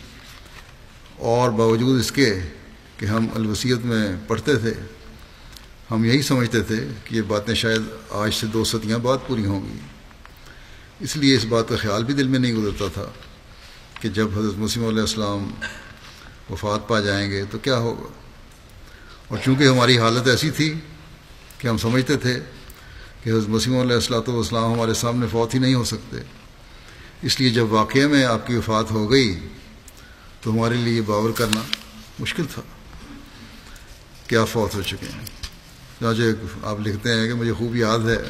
اور باوجود اس کے کہ ہم الوصیت میں پڑھتے تھے، ہم یہی سمجھتے تھے کہ یہ باتیں شاید آج سے دو صدیاں بعد پوری ہوں گی، اس لیے اس بات کا خیال بھی دل میں نہیں گزرتا تھا کہ جب حضرت مسیح علیہ السلام وفات پا جائیں گے تو کیا ہوگا۔ اور چونکہ ہماری حالت ایسی تھی کہ ہم سمجھتے تھے کہ حضرت مسیح علیہ الصلوۃ والسلام ہمارے سامنے فوت ہی نہیں ہو سکتے، اس لیے جب واقعے میں آپ کی وفات ہو گئی تو ہمارے لیے یہ باور کرنا مشکل تھا کہ آپ فوت ہو چکے ہیں۔ چنانچہ آپ لکھتے ہیں کہ مجھے خوب یاد ہے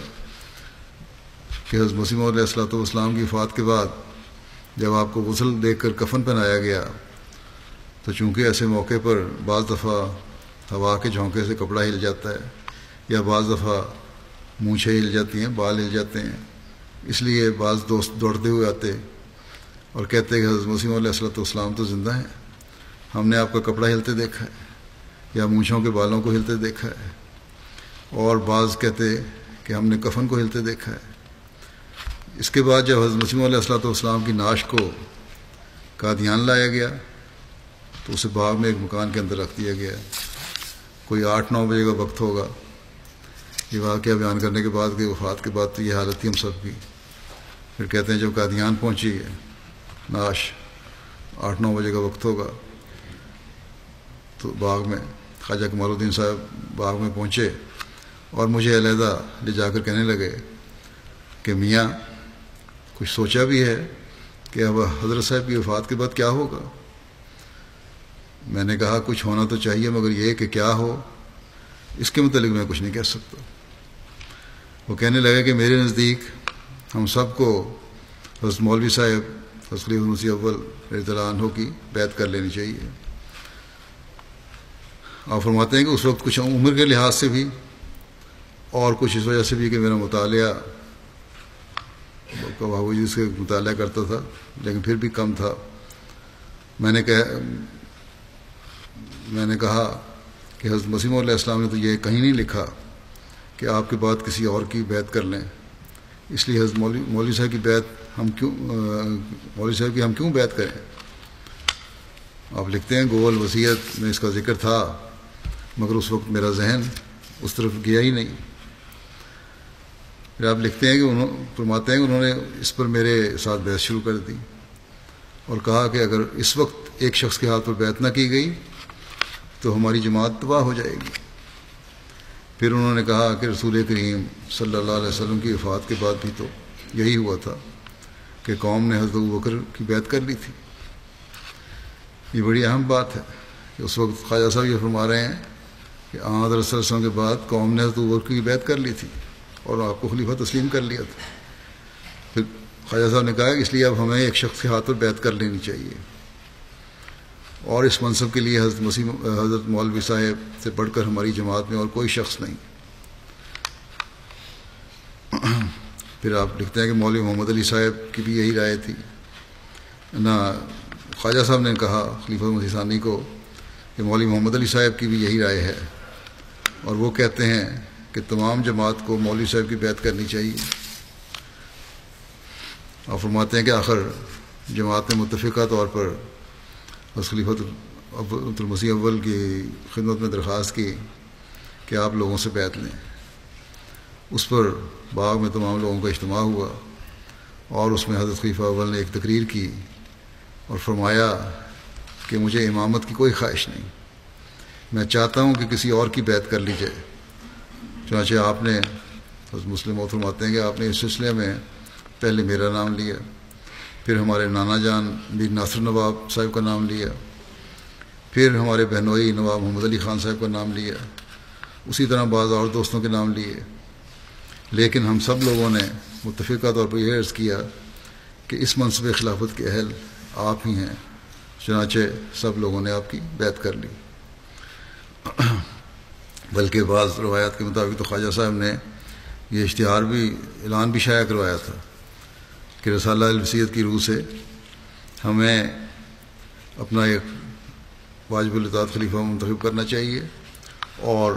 کہ حضرت مسیح علیہ الصلوۃ والسلام کی وفات کے بعد جب آپ کو غسل دیکھ کر کفن پہنایا گیا تو چونکہ ایسے موقع پر بعض دفعہ ہوا کے جھونکے سے کپڑا ہل جاتا ہے یا بعض دفعہ مونچھیں ہل جاتی ہیں، بال ہل جاتے ہیں، اس لیے بعض دوست دوڑتے ہوئے آتے اور کہتے ہیں کہ حضرت مسیح علیہ الصلوۃ والسلام تو زندہ ہیں، ہم نے آپ کا کپڑا ہلتے دیکھا ہے یا مونچھوں کے بالوں کو ہلتے دیکھا ہے، اور بعض کہتے کہ ہم نے کفن کو ہلتے دیکھا ہے۔ اس کے بعد جب حضرت مسیح علیہ الصلوۃ والسلام کی نعش کو قادیان لایا گیا تو اسے باغ میں ایک مکان کے اندر رکھ دیا گیا، کوئی آٹھ نو بجے کا وقت ہوگا۔ یہ واقعہ بیان کرنے کے بعد کہ وفات کے بعد تو یہ حالت تھی ہم سب کی۔ پھر کہتے ہیں جب قادیان پہنچی ہے نعش، آٹھ نو بجے کا وقت ہوگا، تو باغ میں خواجہ کمال الدین صاحب باغ میں پہنچے اور مجھے علیحدہ لے جا کر کہنے لگے کہ میاں کچھ سوچا بھی ہے کہ اب حضرت صاحب کی وفات کے بعد کیا ہوگا؟ میں نے کہا کچھ ہونا تو چاہیے، مگر یہ کہ کیا ہو اس کے متعلق میں کچھ نہیں کہہ سکتا۔ وہ کہنے لگا کہ میرے نزدیک ہم سب کو حضرت مولوی صاحب حضرت خلیفۃ المسیح اول رضی اللہ عنہ کی بیعت کر لینی چاہیے۔ آپ فرماتے ہیں کہ اس وقت کچھ عمر کے لحاظ سے بھی اور کچھ اس وجہ سے بھی کہ میرا مطالعہ باوجود اس کے مطالعہ کرتا تھا لیکن پھر بھی کم تھا، میں نے کہا میں نے کہا کہ حضرت مسیح علیہ السلام نے تو یہ کہیں نہیں لکھا کہ آپ کے بعد کسی اور کی بیعت کر لیں، اس لیے حضرت مولوی مولوی صاحب کی بیعت ہم کیوں مولوی صاحب کی ہم کیوں بیعت کریں؟ آپ لکھتے ہیں گول وصیت میں اس کا ذکر تھا مگر اس وقت میرا ذہن اس طرف گیا ہی نہیں۔ پھر آپ لکھتے ہیں کہ انہوں فرماتے ہیں کہ انہوں نے اس پر میرے ساتھ بحث شروع کر دی اور کہا کہ اگر اس وقت ایک شخص کے ہاتھ پر بیعت نہ کی گئی تو ہماری جماعت تباہ ہو جائے گی۔ پھر انہوں نے کہا کہ رسول کریم صلی اللہ علیہ وسلم کی وفات کے بعد بھی تو یہی ہوا تھا کہ قوم نے حضرت ابوبکر کی بیعت کر لی تھی۔ یہ بڑی اہم بات ہے کہ اس وقت خواجہ صاحب یہ فرما رہے ہیں کہ آن حضرت صلی اللہ علیہ وسلم کے بعد قوم نے حضرت ابوبکر کی بیعت کر لی تھی اور آپ کو خلیفہ تسلیم کر لیا تھا۔ پھر خواجہ صاحب نے کہا کہ اس لیے اب ہمیں ایک شخص کے ہاتھ پر بیعت کر لینی چاہیے، اور اس منصب کے لیے حضرت مسیح حضرت مولوی صاحب سے بڑھ کر ہماری جماعت میں اور کوئی شخص نہیں۔ پھر آپ لکھتے ہیں کہ مولوی محمد علی صاحب کی بھی یہی رائے تھی نہ خواجہ صاحب نے کہا خلیفہ مسیح ثانی کو کہ مولوی محمد علی صاحب کی بھی یہی رائے ہے، اور وہ کہتے ہیں کہ تمام جماعت کو مولوی صاحب کی بیعت کرنی چاہیے۔ آپ فرماتے ہیں کہ آخر جماعت نے متفقہ طور پر خلیفۃ المسیح اول کی خدمت میں درخواست کی کہ آپ لوگوں سے بیعت لیں۔ اس پر باغ میں تمام لوگوں کا اجتماع ہوا اور اس میں حضرت خلیفہ اول نے ایک تقریر کی اور فرمایا کہ مجھے امامت کی کوئی خواہش نہیں، میں چاہتا ہوں کہ کسی اور کی بیعت کر لی جائے۔ چنانچہ آپ نے حضرت مسلم موت فرماتے ہیں کہ آپ نے اس سلسلے میں پہلے میرا نام لیا، پھر ہمارے نانا جان میر ناصر نواب صاحب کا نام لیا، پھر ہمارے بہنوئی نواب محمد علی خان صاحب کا نام لیا، اسی طرح بعض اور دوستوں کے نام لیے، لیکن ہم سب لوگوں نے متفقہ طور پر یہ عرض کیا کہ اس منصب خلافت کے اہل آپ ہی ہیں، چنانچہ سب لوگوں نے آپ کی بیعت کر لی۔ بلکہ بعض روایات کے مطابق تو خواجہ صاحب نے یہ اشتہار بھی اعلان بھی شائع کروایا تھا کہ رسالہ الوصیت کی روح سے ہمیں اپنا ایک واجب الاطاعت خلیفہ منتخب کرنا چاہیے، اور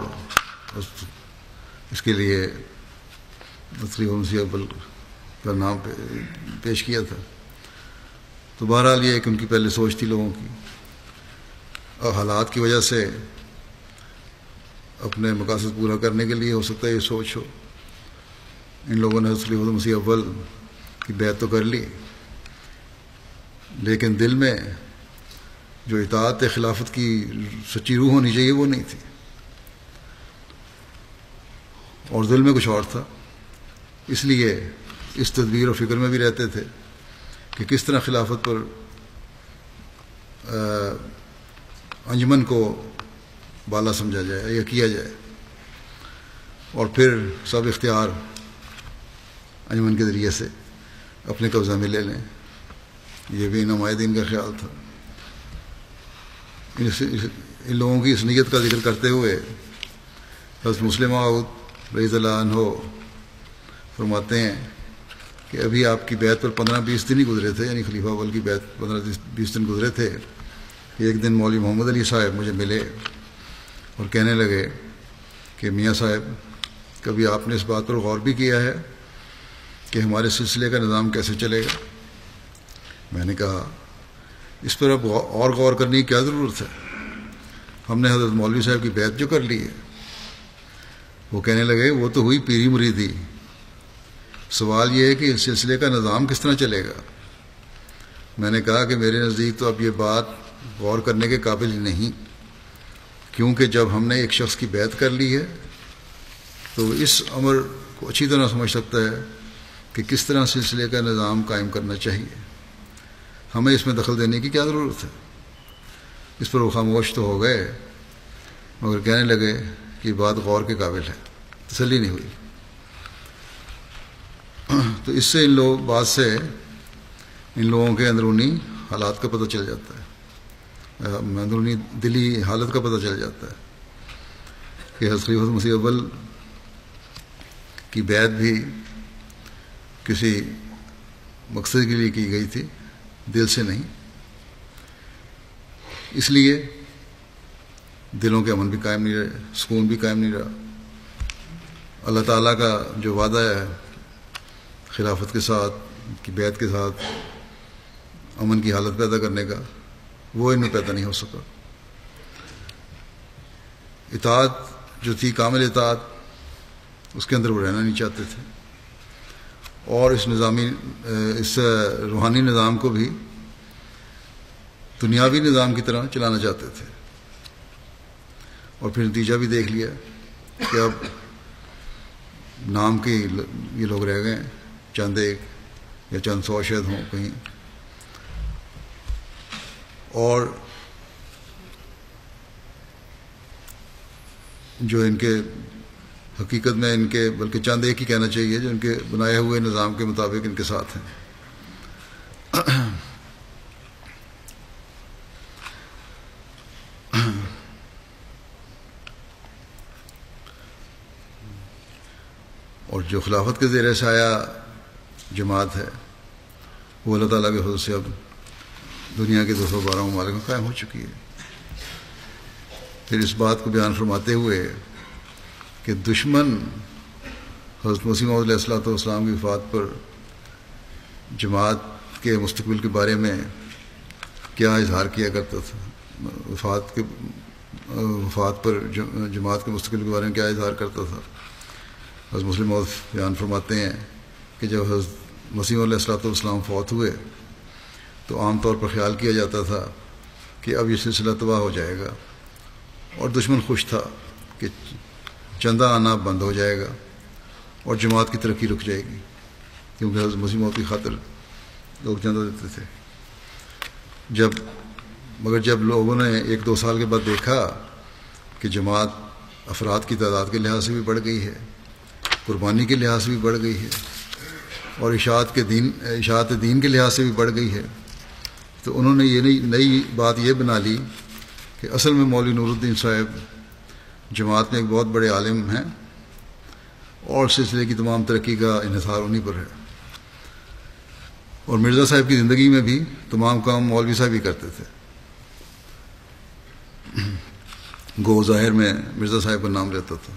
اس کے لیے خلیفہ مسیح اول کا نام پیش کیا تھا۔ تو بہرحال یہ کہ ان کی پہلے سوچ تھی لوگوں کی، اور حالات کی وجہ سے اپنے مقاصد پورا کرنے کے لیے ہو سکتا ہے یہ سوچ ہو، ان لوگوں نے خلیفہ مسیح اول کی بیعت تو کر لی، لیکن دل میں جو اطاعت خلافت کی سچی روح ہونی چاہیے وہ نہیں تھی، اور دل میں کچھ اور تھا۔ اس لیے اس تدبیر و فکر میں بھی رہتے تھے کہ کس طرح خلافت پر انجمن کو بالا سمجھا جائے یا کیا جائے، اور پھر سب اختیار انجمن کے ذریعے سے اپنے قبضہ میں لے لیں۔ یہ بھی نمائندین کا خیال تھا۔ ان لوگوں کی اس نیت کا ذکر کرتے ہوئے حضرت مسلم موعود رضی اللہ عنہ فرماتے ہیں کہ ابھی آپ کی بیعت پر پندرہ بیس دن ہی گزرے تھے، یعنی خلیفہ اول کی بیعت پندرہ بیس دن گزرے تھے کہ ایک دن مولوی محمد علی صاحب مجھے ملے اور کہنے لگے کہ میاں صاحب کبھی آپ نے اس بات پر غور بھی کیا ہے کہ ہمارے سلسلے کا نظام کیسے چلے گا؟ میں نے کہا اس پر اب اور غور کرنے کی کیا ضرورت ہے، ہم نے حضرت مولوی صاحب کی بیعت جو کر لی ہے۔ وہ کہنے لگے وہ تو ہوئی پیری مریدی، سوال یہ ہے کہ اس سلسلے کا نظام کس طرح چلے گا۔ میں نے کہا کہ میرے نزدیک تو اب یہ بات غور کرنے کے قابل ہی نہیں، کیونکہ جب ہم نے ایک شخص کی بیعت کر لی ہے تو اس امر کو اچھی طرح سمجھ سکتا ہے کہ کس طرح سلسلے کا نظام قائم کرنا چاہیے، ہمیں اس میں دخل دینے کی کیا ضرورت ہے۔ اس پر وہ خاموش تو ہو گئے، مگر کہنے لگے کہ یہ بات غور کے قابل ہے، تسلی نہیں ہوئی۔ تو اس سے ان لوگ بات سے ان لوگوں کے اندرونی حالات کا پتہ چل جاتا ہے، اندرونی دلی حالت کا پتہ چل جاتا ہے کہ حضرت خلیفہ مسیح اول کی بیعت بھی کسی مقصد کے لیے کی گئی تھی، دل سے نہیں۔ اس لیے دلوں کے امن بھی قائم نہیں رہے، سکون بھی قائم نہیں رہا۔ اللہ تعالیٰ کا جو وعدہ ہے خلافت کے ساتھ کی بیعت کے ساتھ امن کی حالت پیدا کرنے کا، وہ ان میں پیدا نہیں ہو سکا۔ اطاعت جو تھی کامل اطاعت، اس کے اندر وہ رہنا نہیں چاہتے تھے، اور اس نظامی اس روحانی نظام کو بھی دنیاوی نظام کی طرح چلانا چاہتے تھے۔ اور پھر نتیجہ بھی دیکھ لیا کہ اب نام کے یہ لوگ رہ گئے، چند ایک یا چند سو شاید ہوں کہیں، اور جو ان کے حقیقت میں ان کے بلکہ چند ایک ہی کہنا چاہیے جو ان کے بنائے ہوئے نظام کے مطابق ان کے ساتھ ہیں۔ اور جو خلافت کے زیر سایہ جماعت ہے وہ اللہ تعالیٰ کے فضل سے اب دنیا کے دو سو بارہ ممالک میں قائم ہو چکی ہے۔ پھر اس بات کو بیان فرماتے ہوئے کہ دشمن حضرت مسیح موعود علیہ الصلوۃ والسلام کی وفات پر جماعت کے مستقبل کے بارے میں کیا اظہار کیا کرتا تھا، وفات کے وفات پر جماعت کے مستقبل کے بارے میں کیا اظہار کرتا تھا، حضرت مسلم موعود بیان فرماتے ہیں کہ جب حضرت مسیح علیہ الصلوۃ والسلام فوت ہوئے تو عام طور پر خیال کیا جاتا تھا کہ اب یہ سلسلہ تباہ ہو جائے گا، اور دشمن خوش تھا کہ چندہ آنا بند ہو جائے گا اور جماعت کی ترقی رک جائے گی، کیونکہ حضرت مسیح موعود کی خاطر لوگ چندہ دیتے تھے۔ جب مگر جب لوگوں نے ایک دو سال کے بعد دیکھا کہ جماعت افراد کی تعداد کے لحاظ سے بھی بڑھ گئی ہے، قربانی کے لحاظ سے بھی بڑھ گئی ہے، اور اشاعت کے دین اشاعت دین کے لحاظ سے بھی بڑھ گئی ہے، تو انہوں نے یہ نئی نئی بات یہ بنا لی کہ اصل میں مولوی نور الدین صاحب جماعت میں ایک بہت بڑے عالم ہیں اور سلسلے کی تمام ترقی کا انحصار انہیں پر ہے، اور مرزا صاحب کی زندگی میں بھی تمام کام مولوی صاحب ہی کرتے تھے۔ گو ظاہر میں مرزا صاحب کا نام لیتا تھا،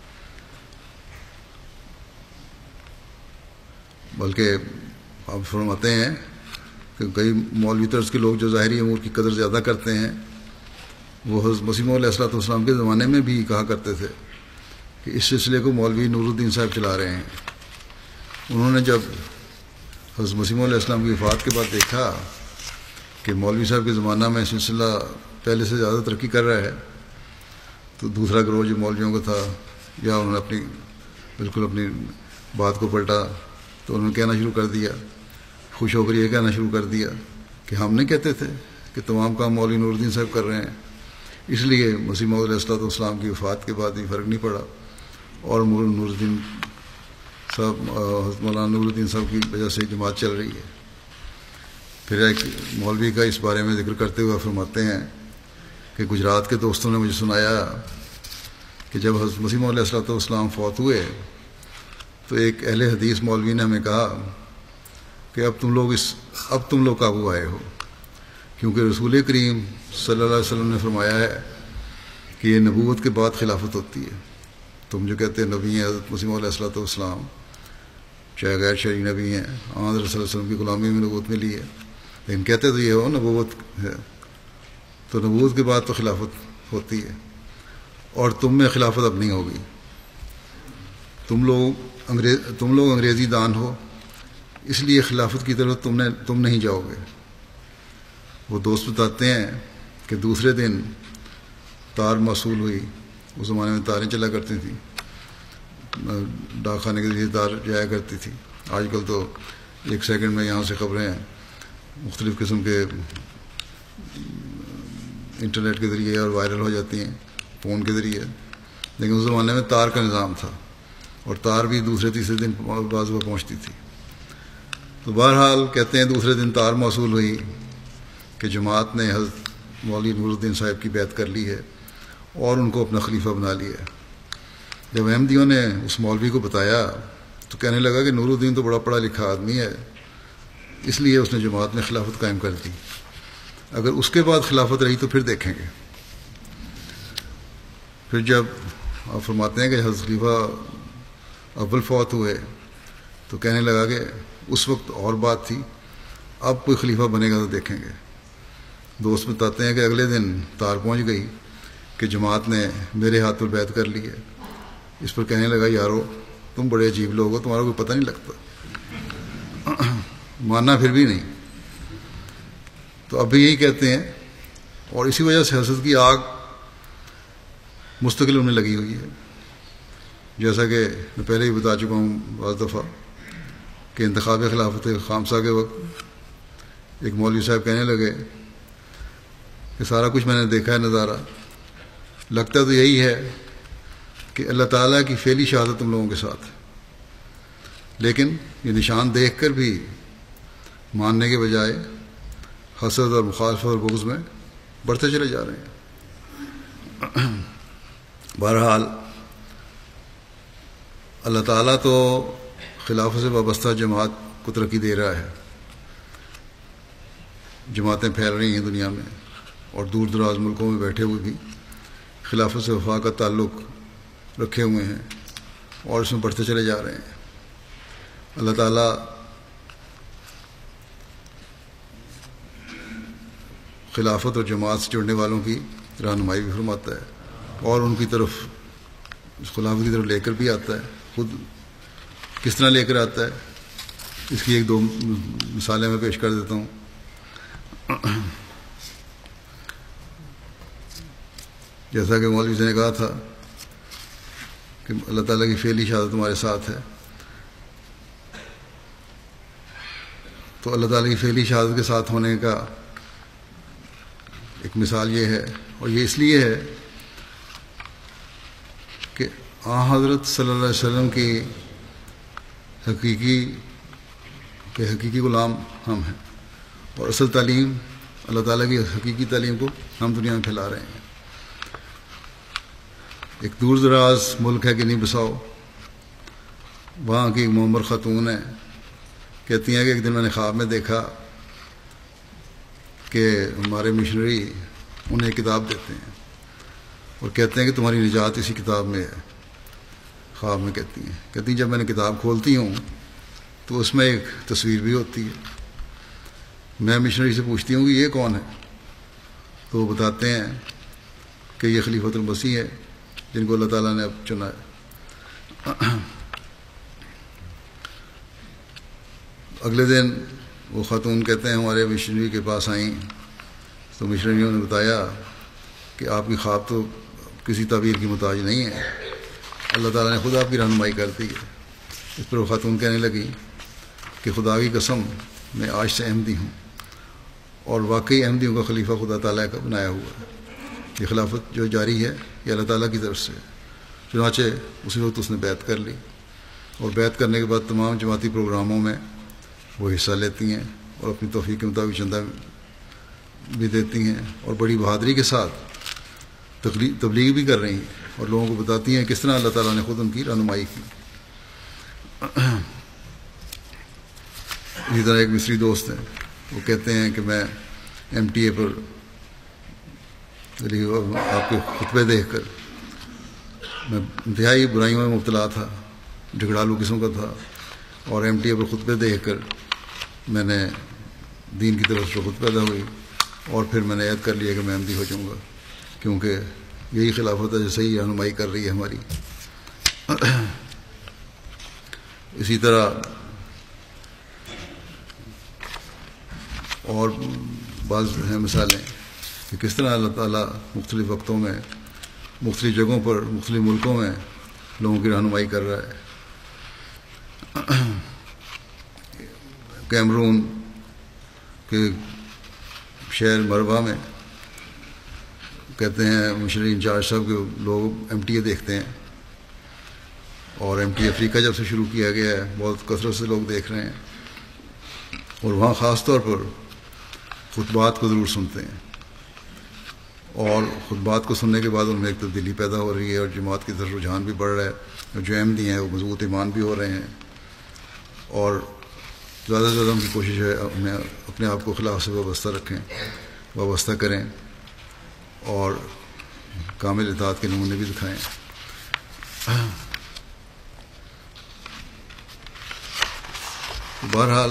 بلکہ آپ فرماتے ہیں کہ کئی مولوی طرز کے لوگ جو ظاہری امور کی قدر زیادہ کرتے ہیں وہ حضرت مسیح علیہ الصلوۃ والسلام کے زمانے میں بھی کہا کرتے تھے کہ اس سلسلے کو مولوی نور الدین صاحب چلا رہے ہیں۔ انہوں نے جب حضرت مسیح علیہ السلام کی وفات کے بعد دیکھا کہ مولوی صاحب کے زمانہ میں سلسلہ پہلے سے زیادہ ترقی کر رہا ہے، تو دوسرا گروہ جو مولویوں کا تھا، یا انہوں نے اپنی بالکل اپنی بات کو پلٹا، تو انہوں نے کہنا شروع کر دیا، خوش ہو کر یہ کہنا شروع کر دیا کہ ہم نہیں کہتے تھے کہ تمام کام مولوی نور الدین صاحب کر رہے ہیں۔ اس لیے مسیح موعود علیہ الصلوۃ والسلام کی وفات کے بعد بھی فرق نہیں پڑا، اور نور الدین صاحب حضرت مولانا نور الدین صاحب کی وجہ سے جماعت چل رہی ہے۔ پھر ایک مولوی کا اس بارے میں ذکر کرتے ہوئے فرماتے ہیں کہ گجرات کے دوستوں نے مجھے سنایا کہ جب حضرت مسیح موعود علیہ الصلوۃ والسلام فوت ہوئے تو ایک اہل حدیث مولوی نے ہمیں کہا کہ اب تم لوگ اس اب تم لوگ قابو آئے ہو، کیونکہ رسول کریم صلی اللہ علیہ وسلم نے فرمایا ہے کہ یہ نبوت کے بعد خلافت ہوتی ہے۔ تم جو کہتے ہیں نبی ہیں حضرت مسیح علیہ الصلوۃ والسلام، چاہے غیر شرعی نبی ہیں، آمد رسول اللہ علیہ وسلم کی غلامی میں نبوت ملی ہے، لیکن کہتے تو یہ ہو نبوت ہے، تو نبوت کے بعد تو خلافت ہوتی ہے، اور تم میں خلافت اب نہیں ہوگی۔ تم لوگ انگریز تم لوگ انگریزی دان ہو، اس لیے خلافت کی طرف تم نے تم نہیں جاؤ گے۔ وہ دوست بتاتے ہیں کہ دوسرے دن تار موصول ہوئی، اس زمانے میں تاریں چلا کرتی تھیں، ڈاک خانے کے ذریعے تار جایا کرتی تھی، آج کل تو ایک سیکنڈ میں یہاں سے خبریں مختلف قسم کے انٹرنیٹ کے ذریعے اور وائرل ہو جاتی ہیں فون کے ذریعے، لیکن اس زمانے میں تار کا نظام تھا، اور تار بھی دوسرے تیسرے دن بعض وہ پہنچتی تھی۔ تو بہرحال کہتے ہیں دوسرے دن تار موصول ہوئی کہ جماعت نے حضرت مولوی نور الدین صاحب کی بیعت کر لی ہے اور ان کو اپنا خلیفہ بنا لیا ہے۔ جب احمدیوں نے اس مولوی کو بتایا تو کہنے لگا کہ نور الدین تو بڑا پڑھا لکھا آدمی ہے، اس لیے اس نے جماعت میں خلافت قائم کر دی، اگر اس کے بعد خلافت رہی تو پھر دیکھیں گے۔ پھر جب آپ فرماتے ہیں کہ حضرت خلیفہ اول فوت ہوئے تو کہنے لگا کہ اس وقت اور بات تھی، اب کوئی خلیفہ بنے گا تو دیکھیں گے۔ دوست بتاتے ہیں کہ اگلے دن تار پہنچ گئی کہ جماعت نے میرے ہاتھ پر بیعت کر لی ہے۔ اس پر کہنے لگا یارو تم بڑے عجیب لوگ ہو، تمہارا کوئی پتہ نہیں لگتا، ماننا پھر بھی نہیں۔ تو اب بھی یہی کہتے ہیں، اور اسی وجہ سے حسد کی آگ مستقل انہیں لگی ہوئی ہے، جیسا کہ میں پہلے ہی بتا چکا ہوں بعض دفعہ کہ انتخاب خلافت خامسہ کے وقت ایک مولوی صاحب کہنے لگے کہ سارا کچھ میں نے دیکھا ہے نظارہ، لگتا تو یہی ہے کہ اللہ تعالیٰ کی فعلی شہادت تم لوگوں کے ساتھ ہے، لیکن یہ نشان دیکھ کر بھی ماننے کے بجائے حسد اور مخالفت اور بغض میں بڑھتے چلے جا رہے ہیں۔ بہرحال اللہ تعالیٰ تو خلافت سے وابستہ جماعت کو ترقی دے رہا ہے، جماعتیں پھیل رہی ہیں دنیا میں، اور دور دراز ملکوں میں بیٹھے ہوئے بھی خلافت سے وفا کا تعلق رکھے ہوئے ہیں اور اس میں بڑھتے چلے جا رہے ہیں۔ اللہ تعالیٰ خلافت اور جماعت سے جڑنے والوں کی رہنمائی بھی فرماتا ہے اور ان کی طرف اس خلافت کی طرف لے کر بھی آتا ہے، خود کس طرح لے کر آتا ہے، اس کی ایک دو مثالیں میں پیش کر دیتا ہوں. جیسا کہ مولوی سے نے کہا تھا کہ اللہ تعالیٰ کی فعلی شہادت تمہارے ساتھ ہے، تو اللہ تعالیٰ کی فعلی شہادت کے ساتھ ہونے کا ایک مثال یہ ہے، اور یہ اس لیے ہے کہ آن حضرت صلی اللہ علیہ وسلم کی حقیقی کے حقیقی غلام ہم ہیں، اور اصل تعلیم اللہ تعالیٰ کی حقیقی تعلیم کو ہم دنیا میں پھیلا رہے ہیں. ایک دور دراز ملک ہے گنی بساؤ، وہاں کی ایک معمر خاتون ہے، کہتی ہیں کہ ایک دن میں نے خواب میں دیکھا کہ ہمارے مشنری انہیں کتاب دیتے ہیں اور کہتے ہیں کہ تمہاری نجات اسی کتاب میں ہے. خواب میں کہتی ہیں کہتی ہیں جب میں نے کتاب کھولتی ہوں تو اس میں ایک تصویر بھی ہوتی ہے. میں مشنری سے پوچھتی ہوں کہ یہ کون ہے، تو وہ بتاتے ہیں کہ یہ خلیفۃ المسیح ہے جن کو اللہ تعالیٰ نے اب چنا ہے. اگلے دن وہ خاتون کہتے ہیں ہمارے مشنری کے پاس آئیں تو مشنریوں نے بتایا کہ آپ کی خواب تو کسی تعبیر کی محتاج نہیں ہے، اللہ تعالیٰ نے خود آپ کی رہنمائی کر دی ہے. اس پر وہ خاتون کہنے لگی کہ خدا کی قسم میں آج سے احمدی ہوں، اور واقعی احمدیوں کا خلیفہ خدا تعالیٰ کا بنایا ہوا ہے. یہ خلافت جو جاری ہے یہ اللہ تعالیٰ کی طرف سے ہے. چنانچہ اسی وقت اس نے بیعت کر لی، اور بیعت کرنے کے بعد تمام جماعتی پروگراموں میں وہ حصہ لیتی ہیں اور اپنی توفیق کے مطابق چندہ بھی دیتی ہیں، اور بڑی بہادری کے ساتھ تبلیغ بھی کر رہی ہیں اور لوگوں کو بتاتی ہیں کس طرح اللہ تعالیٰ نے خود ان کی رہنمائی کی. اسی طرح ایک مصری دوست ہیں، وہ کہتے ہیں کہ میں ایم ٹی اے پر آپ کے خطبے دیکھ کر میں انتہائی برائیوں میں مبتلا تھا، جھگڑالو قسم کا تھا، اور ایم ٹی اے پر خطبے دیکھ کر میں نے دین کی طرف سے خود پیدا ہوئی، اور پھر میں نے عہد کر لیا کہ میں احمدی ہو جاؤں گا، کیونکہ یہی خلافت ہے جو صحیح رہنمائی کر رہی ہے ہماری. اسی طرح اور بعض ہیں مثالیں کہ کس طرح اللہ تعالیٰ مختلف وقتوں میں مختلف جگہوں پر مختلف ملکوں میں لوگوں کی رہنمائی کر رہا ہے. کیمرون کے شہر مروا میں کہتے ہیں مشنری انچارج صاحب کے لوگ ایم ٹی اے دیکھتے ہیں، اور ایم ٹی اے افریقہ جب سے شروع کیا گیا ہے بہت کثرت سے لوگ دیکھ رہے ہیں، اور وہاں خاص طور پر خطبات کو ضرور سنتے ہیں، اور خطبات کو سننے کے بعد ان میں ایک تبدیلی پیدا ہو رہی ہے، اور جماعت کی طرف رجحان بھی بڑھ رہا ہے، اور جو احمدی ہیں وہ مضبوط ایمان بھی ہو رہے ہیں، اور زیادہ سے زیادہ ان کی کوشش ہے اپنے اپنے آپ کو خلاف سے وابستہ رکھیں، وابستہ کریں، اور کامل اطاعت کے نمونے بھی دکھائیں. بہرحال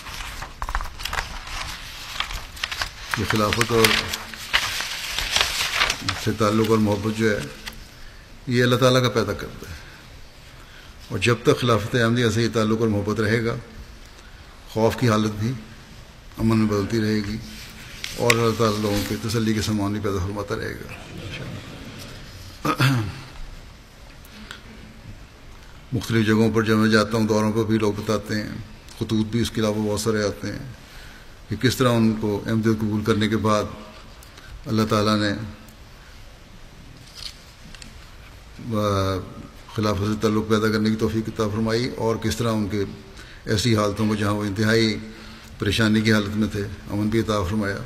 یہ خلافت اور سے تعلق اور محبت جو ہے یہ اللہ تعالیٰ کا پیدا کرتا ہے، اور جب تک خلافت احمدیہ سے یہ تعلق اور محبت رہے گا، خوف کی حالت بھی امن میں بدلتی رہے گی، اور اللہ تعالیٰ لوگوں کے تسلی کے سامان بھی پیدا فرماتا رہے گا. مختلف جگہوں پر جب میں جاتا ہوں دوروں پر بھی لوگ بتاتے ہیں، خطوط بھی اس کے علاوہ بہت سارے آتے ہیں کہ کس طرح ان کو احمدیت قبول کرنے کے بعد اللہ تعالیٰ نے خلافت سے تعلق پیدا کرنے کی توفیق عطا فرمائی، اور کس طرح ان کے ایسی حالتوں کو جہاں وہ انتہائی پریشانی کی حالت میں تھے امن بھی عطا فرمایا.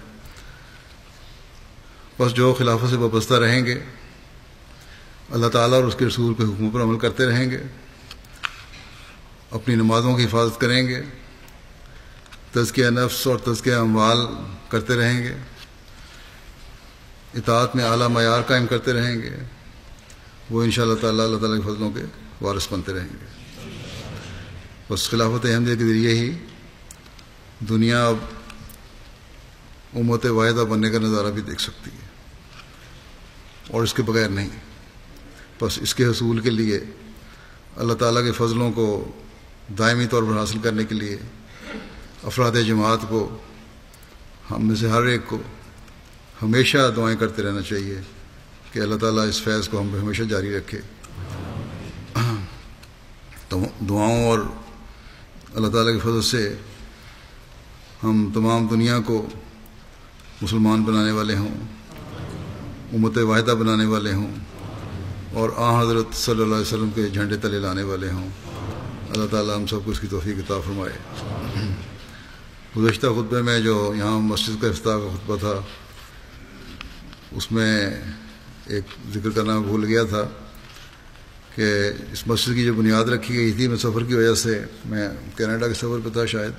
بس جو خلافت سے وابستہ رہیں گے، اللہ تعالیٰ اور اس کے رسول کے حکموں پر عمل کرتے رہیں گے، اپنی نمازوں کی حفاظت کریں گے، تزکیہ نفس اور تزکیہ اموال کرتے رہیں گے، اطاعت میں اعلیٰ معیار قائم کرتے رہیں گے، وہ انشاءاللہ تعالیٰ اللہ تعالیٰ کے فضلوں کے وارث بنتے رہیں گے. بس خلافت احمدیہ کے ذریعے ہی دنیا اب امت واحدہ بننے کا نظارہ بھی دیکھ سکتی ہے، اور اس کے بغیر نہیں. بس اس کے حصول کے لیے اللہ تعالیٰ کے فضلوں کو دائمی طور پر حاصل کرنے کے لیے افراد جماعت کو، ہم میں سے ہر ایک کو ہمیشہ دعائیں کرتے رہنا چاہیے کہ اللہ تعالیٰ اس فیض کو ہم پہ ہمیشہ جاری رکھے. تو دعاؤں اور اللہ تعالیٰ کے فضل سے ہم تمام دنیا کو مسلمان بنانے والے ہوں، امت واحدہ بنانے والے ہوں، اور آن حضرت صلی اللہ علیہ وسلم کے جھنڈے تلے لانے والے ہوں. اللہ تعالیٰ ہم سب کو اس کی توفیق عطا فرمائے. گزشتہ خطبے میں جو یہاں مسجد کا افتتاح کا خطبہ تھا، اس میں ایک ذکر کرنا بھول گیا تھا کہ اس مسجد کی جو بنیاد رکھی گئی تھی، میں سفر کی وجہ سے، میں کینیڈا کے سفر پہ تھا، شاید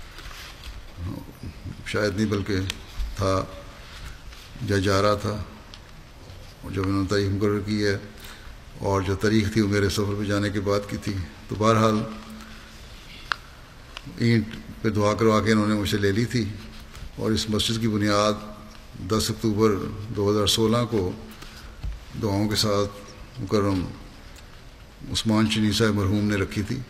شاید نہیں بلکہ تھا، جا جا رہا تھا، جو انہوں نے تاریخ مقرر کی ہے، اور جو تاریخ تھی وہ میرے سفر پہ جانے کے بعد کی تھی. تو بہرحال اینٹ پہ دعا کروا کے انہوں نے مجھ سے لے لی تھی، اور اس مسجد کی بنیاد دس اکتوبر دو ہزار سولہ کو دعاؤں کے ساتھ مکرم عثمان چینی صاحب مرحوم نے رکھی تھی،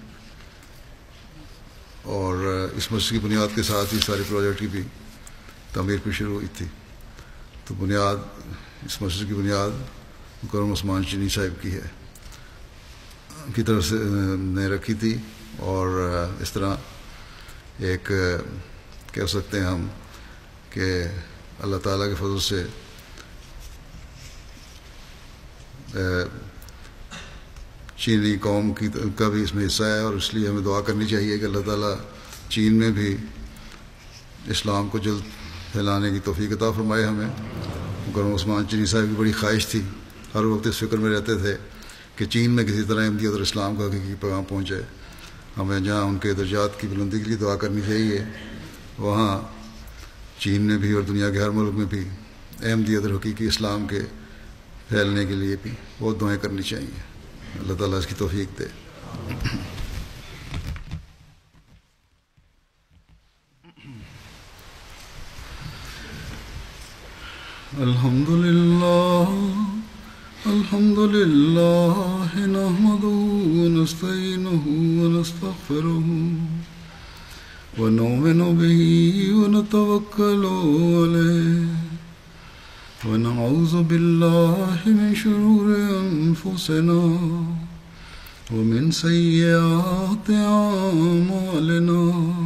اور اس مسجد کی بنیاد کے ساتھ ہی سارے پروجیکٹ کی بھی تعمیر پہ شروع ہوئی تھی. تو بنیاد، اس مسجد کی بنیاد مکرم عثمان چینی صاحب کی ہے کی طرف سے نے رکھی تھی. اور اس طرح ایک کہہ سکتے ہیں ہم کہ اللہ تعالیٰ کے فضل سے چینی قوم کی کا بھی اس میں حصہ ہے، اور اس لیے ہمیں دعا کرنی چاہیے کہ اللہ تعالیٰ چین میں بھی اسلام کو جلد پھیلانے کی توفیق عطا فرمائے ہمیں. مکرم عثمان چینی صاحب کی بڑی خواہش تھی، ہر وقت اس فکر میں رہتے تھے کہ چین میں کسی طرح احمدیت اور اسلام کا حقیقی پیغام پہنچے. ہمیں جہاں ان کے درجات کی بلندی کے لیے دعا کرنی چاہیے، وہاں چین میں بھی اور دنیا کے ہر ملک میں بھی احمدیت اور حقیقی اسلام کے پھیلنے کے لیے بھی بہت دعائیں کرنی چاہیے. اللہ تعالیٰ اس کی توفیق دے. الحمد للہ الحمد للہ نحمده ونستعینه ونستغفره ونؤمن به ونتوکل علیہ ونعوذ باللہ من شرور انفسنا ومن سیئات اعمالنا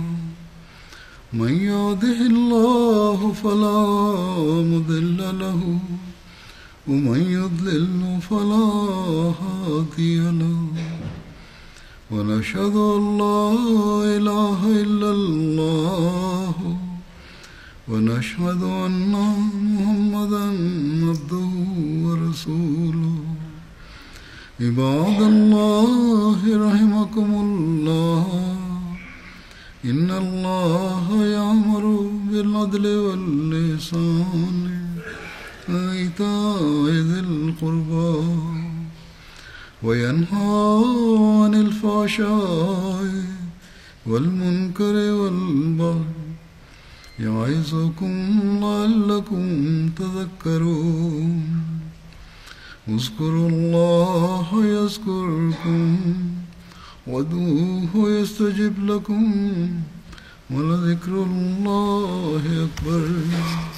من يهده الله فلا مضل له ومن يضلل فلا هادي له ونشهد أن لا إله إلا الله ونشهد أن محمدا عبده ورسوله. عباد الله رحمكم الله، إن الله يأمر بالعدل والإحسان وإيتاء ذي القربى وينهى عن الفحشاء والمنكر والبغي يعظكم لعلكم تذكرون. اذكروا الله يذكركم وادعوه يستجب لكم ولذكر الله أكبر.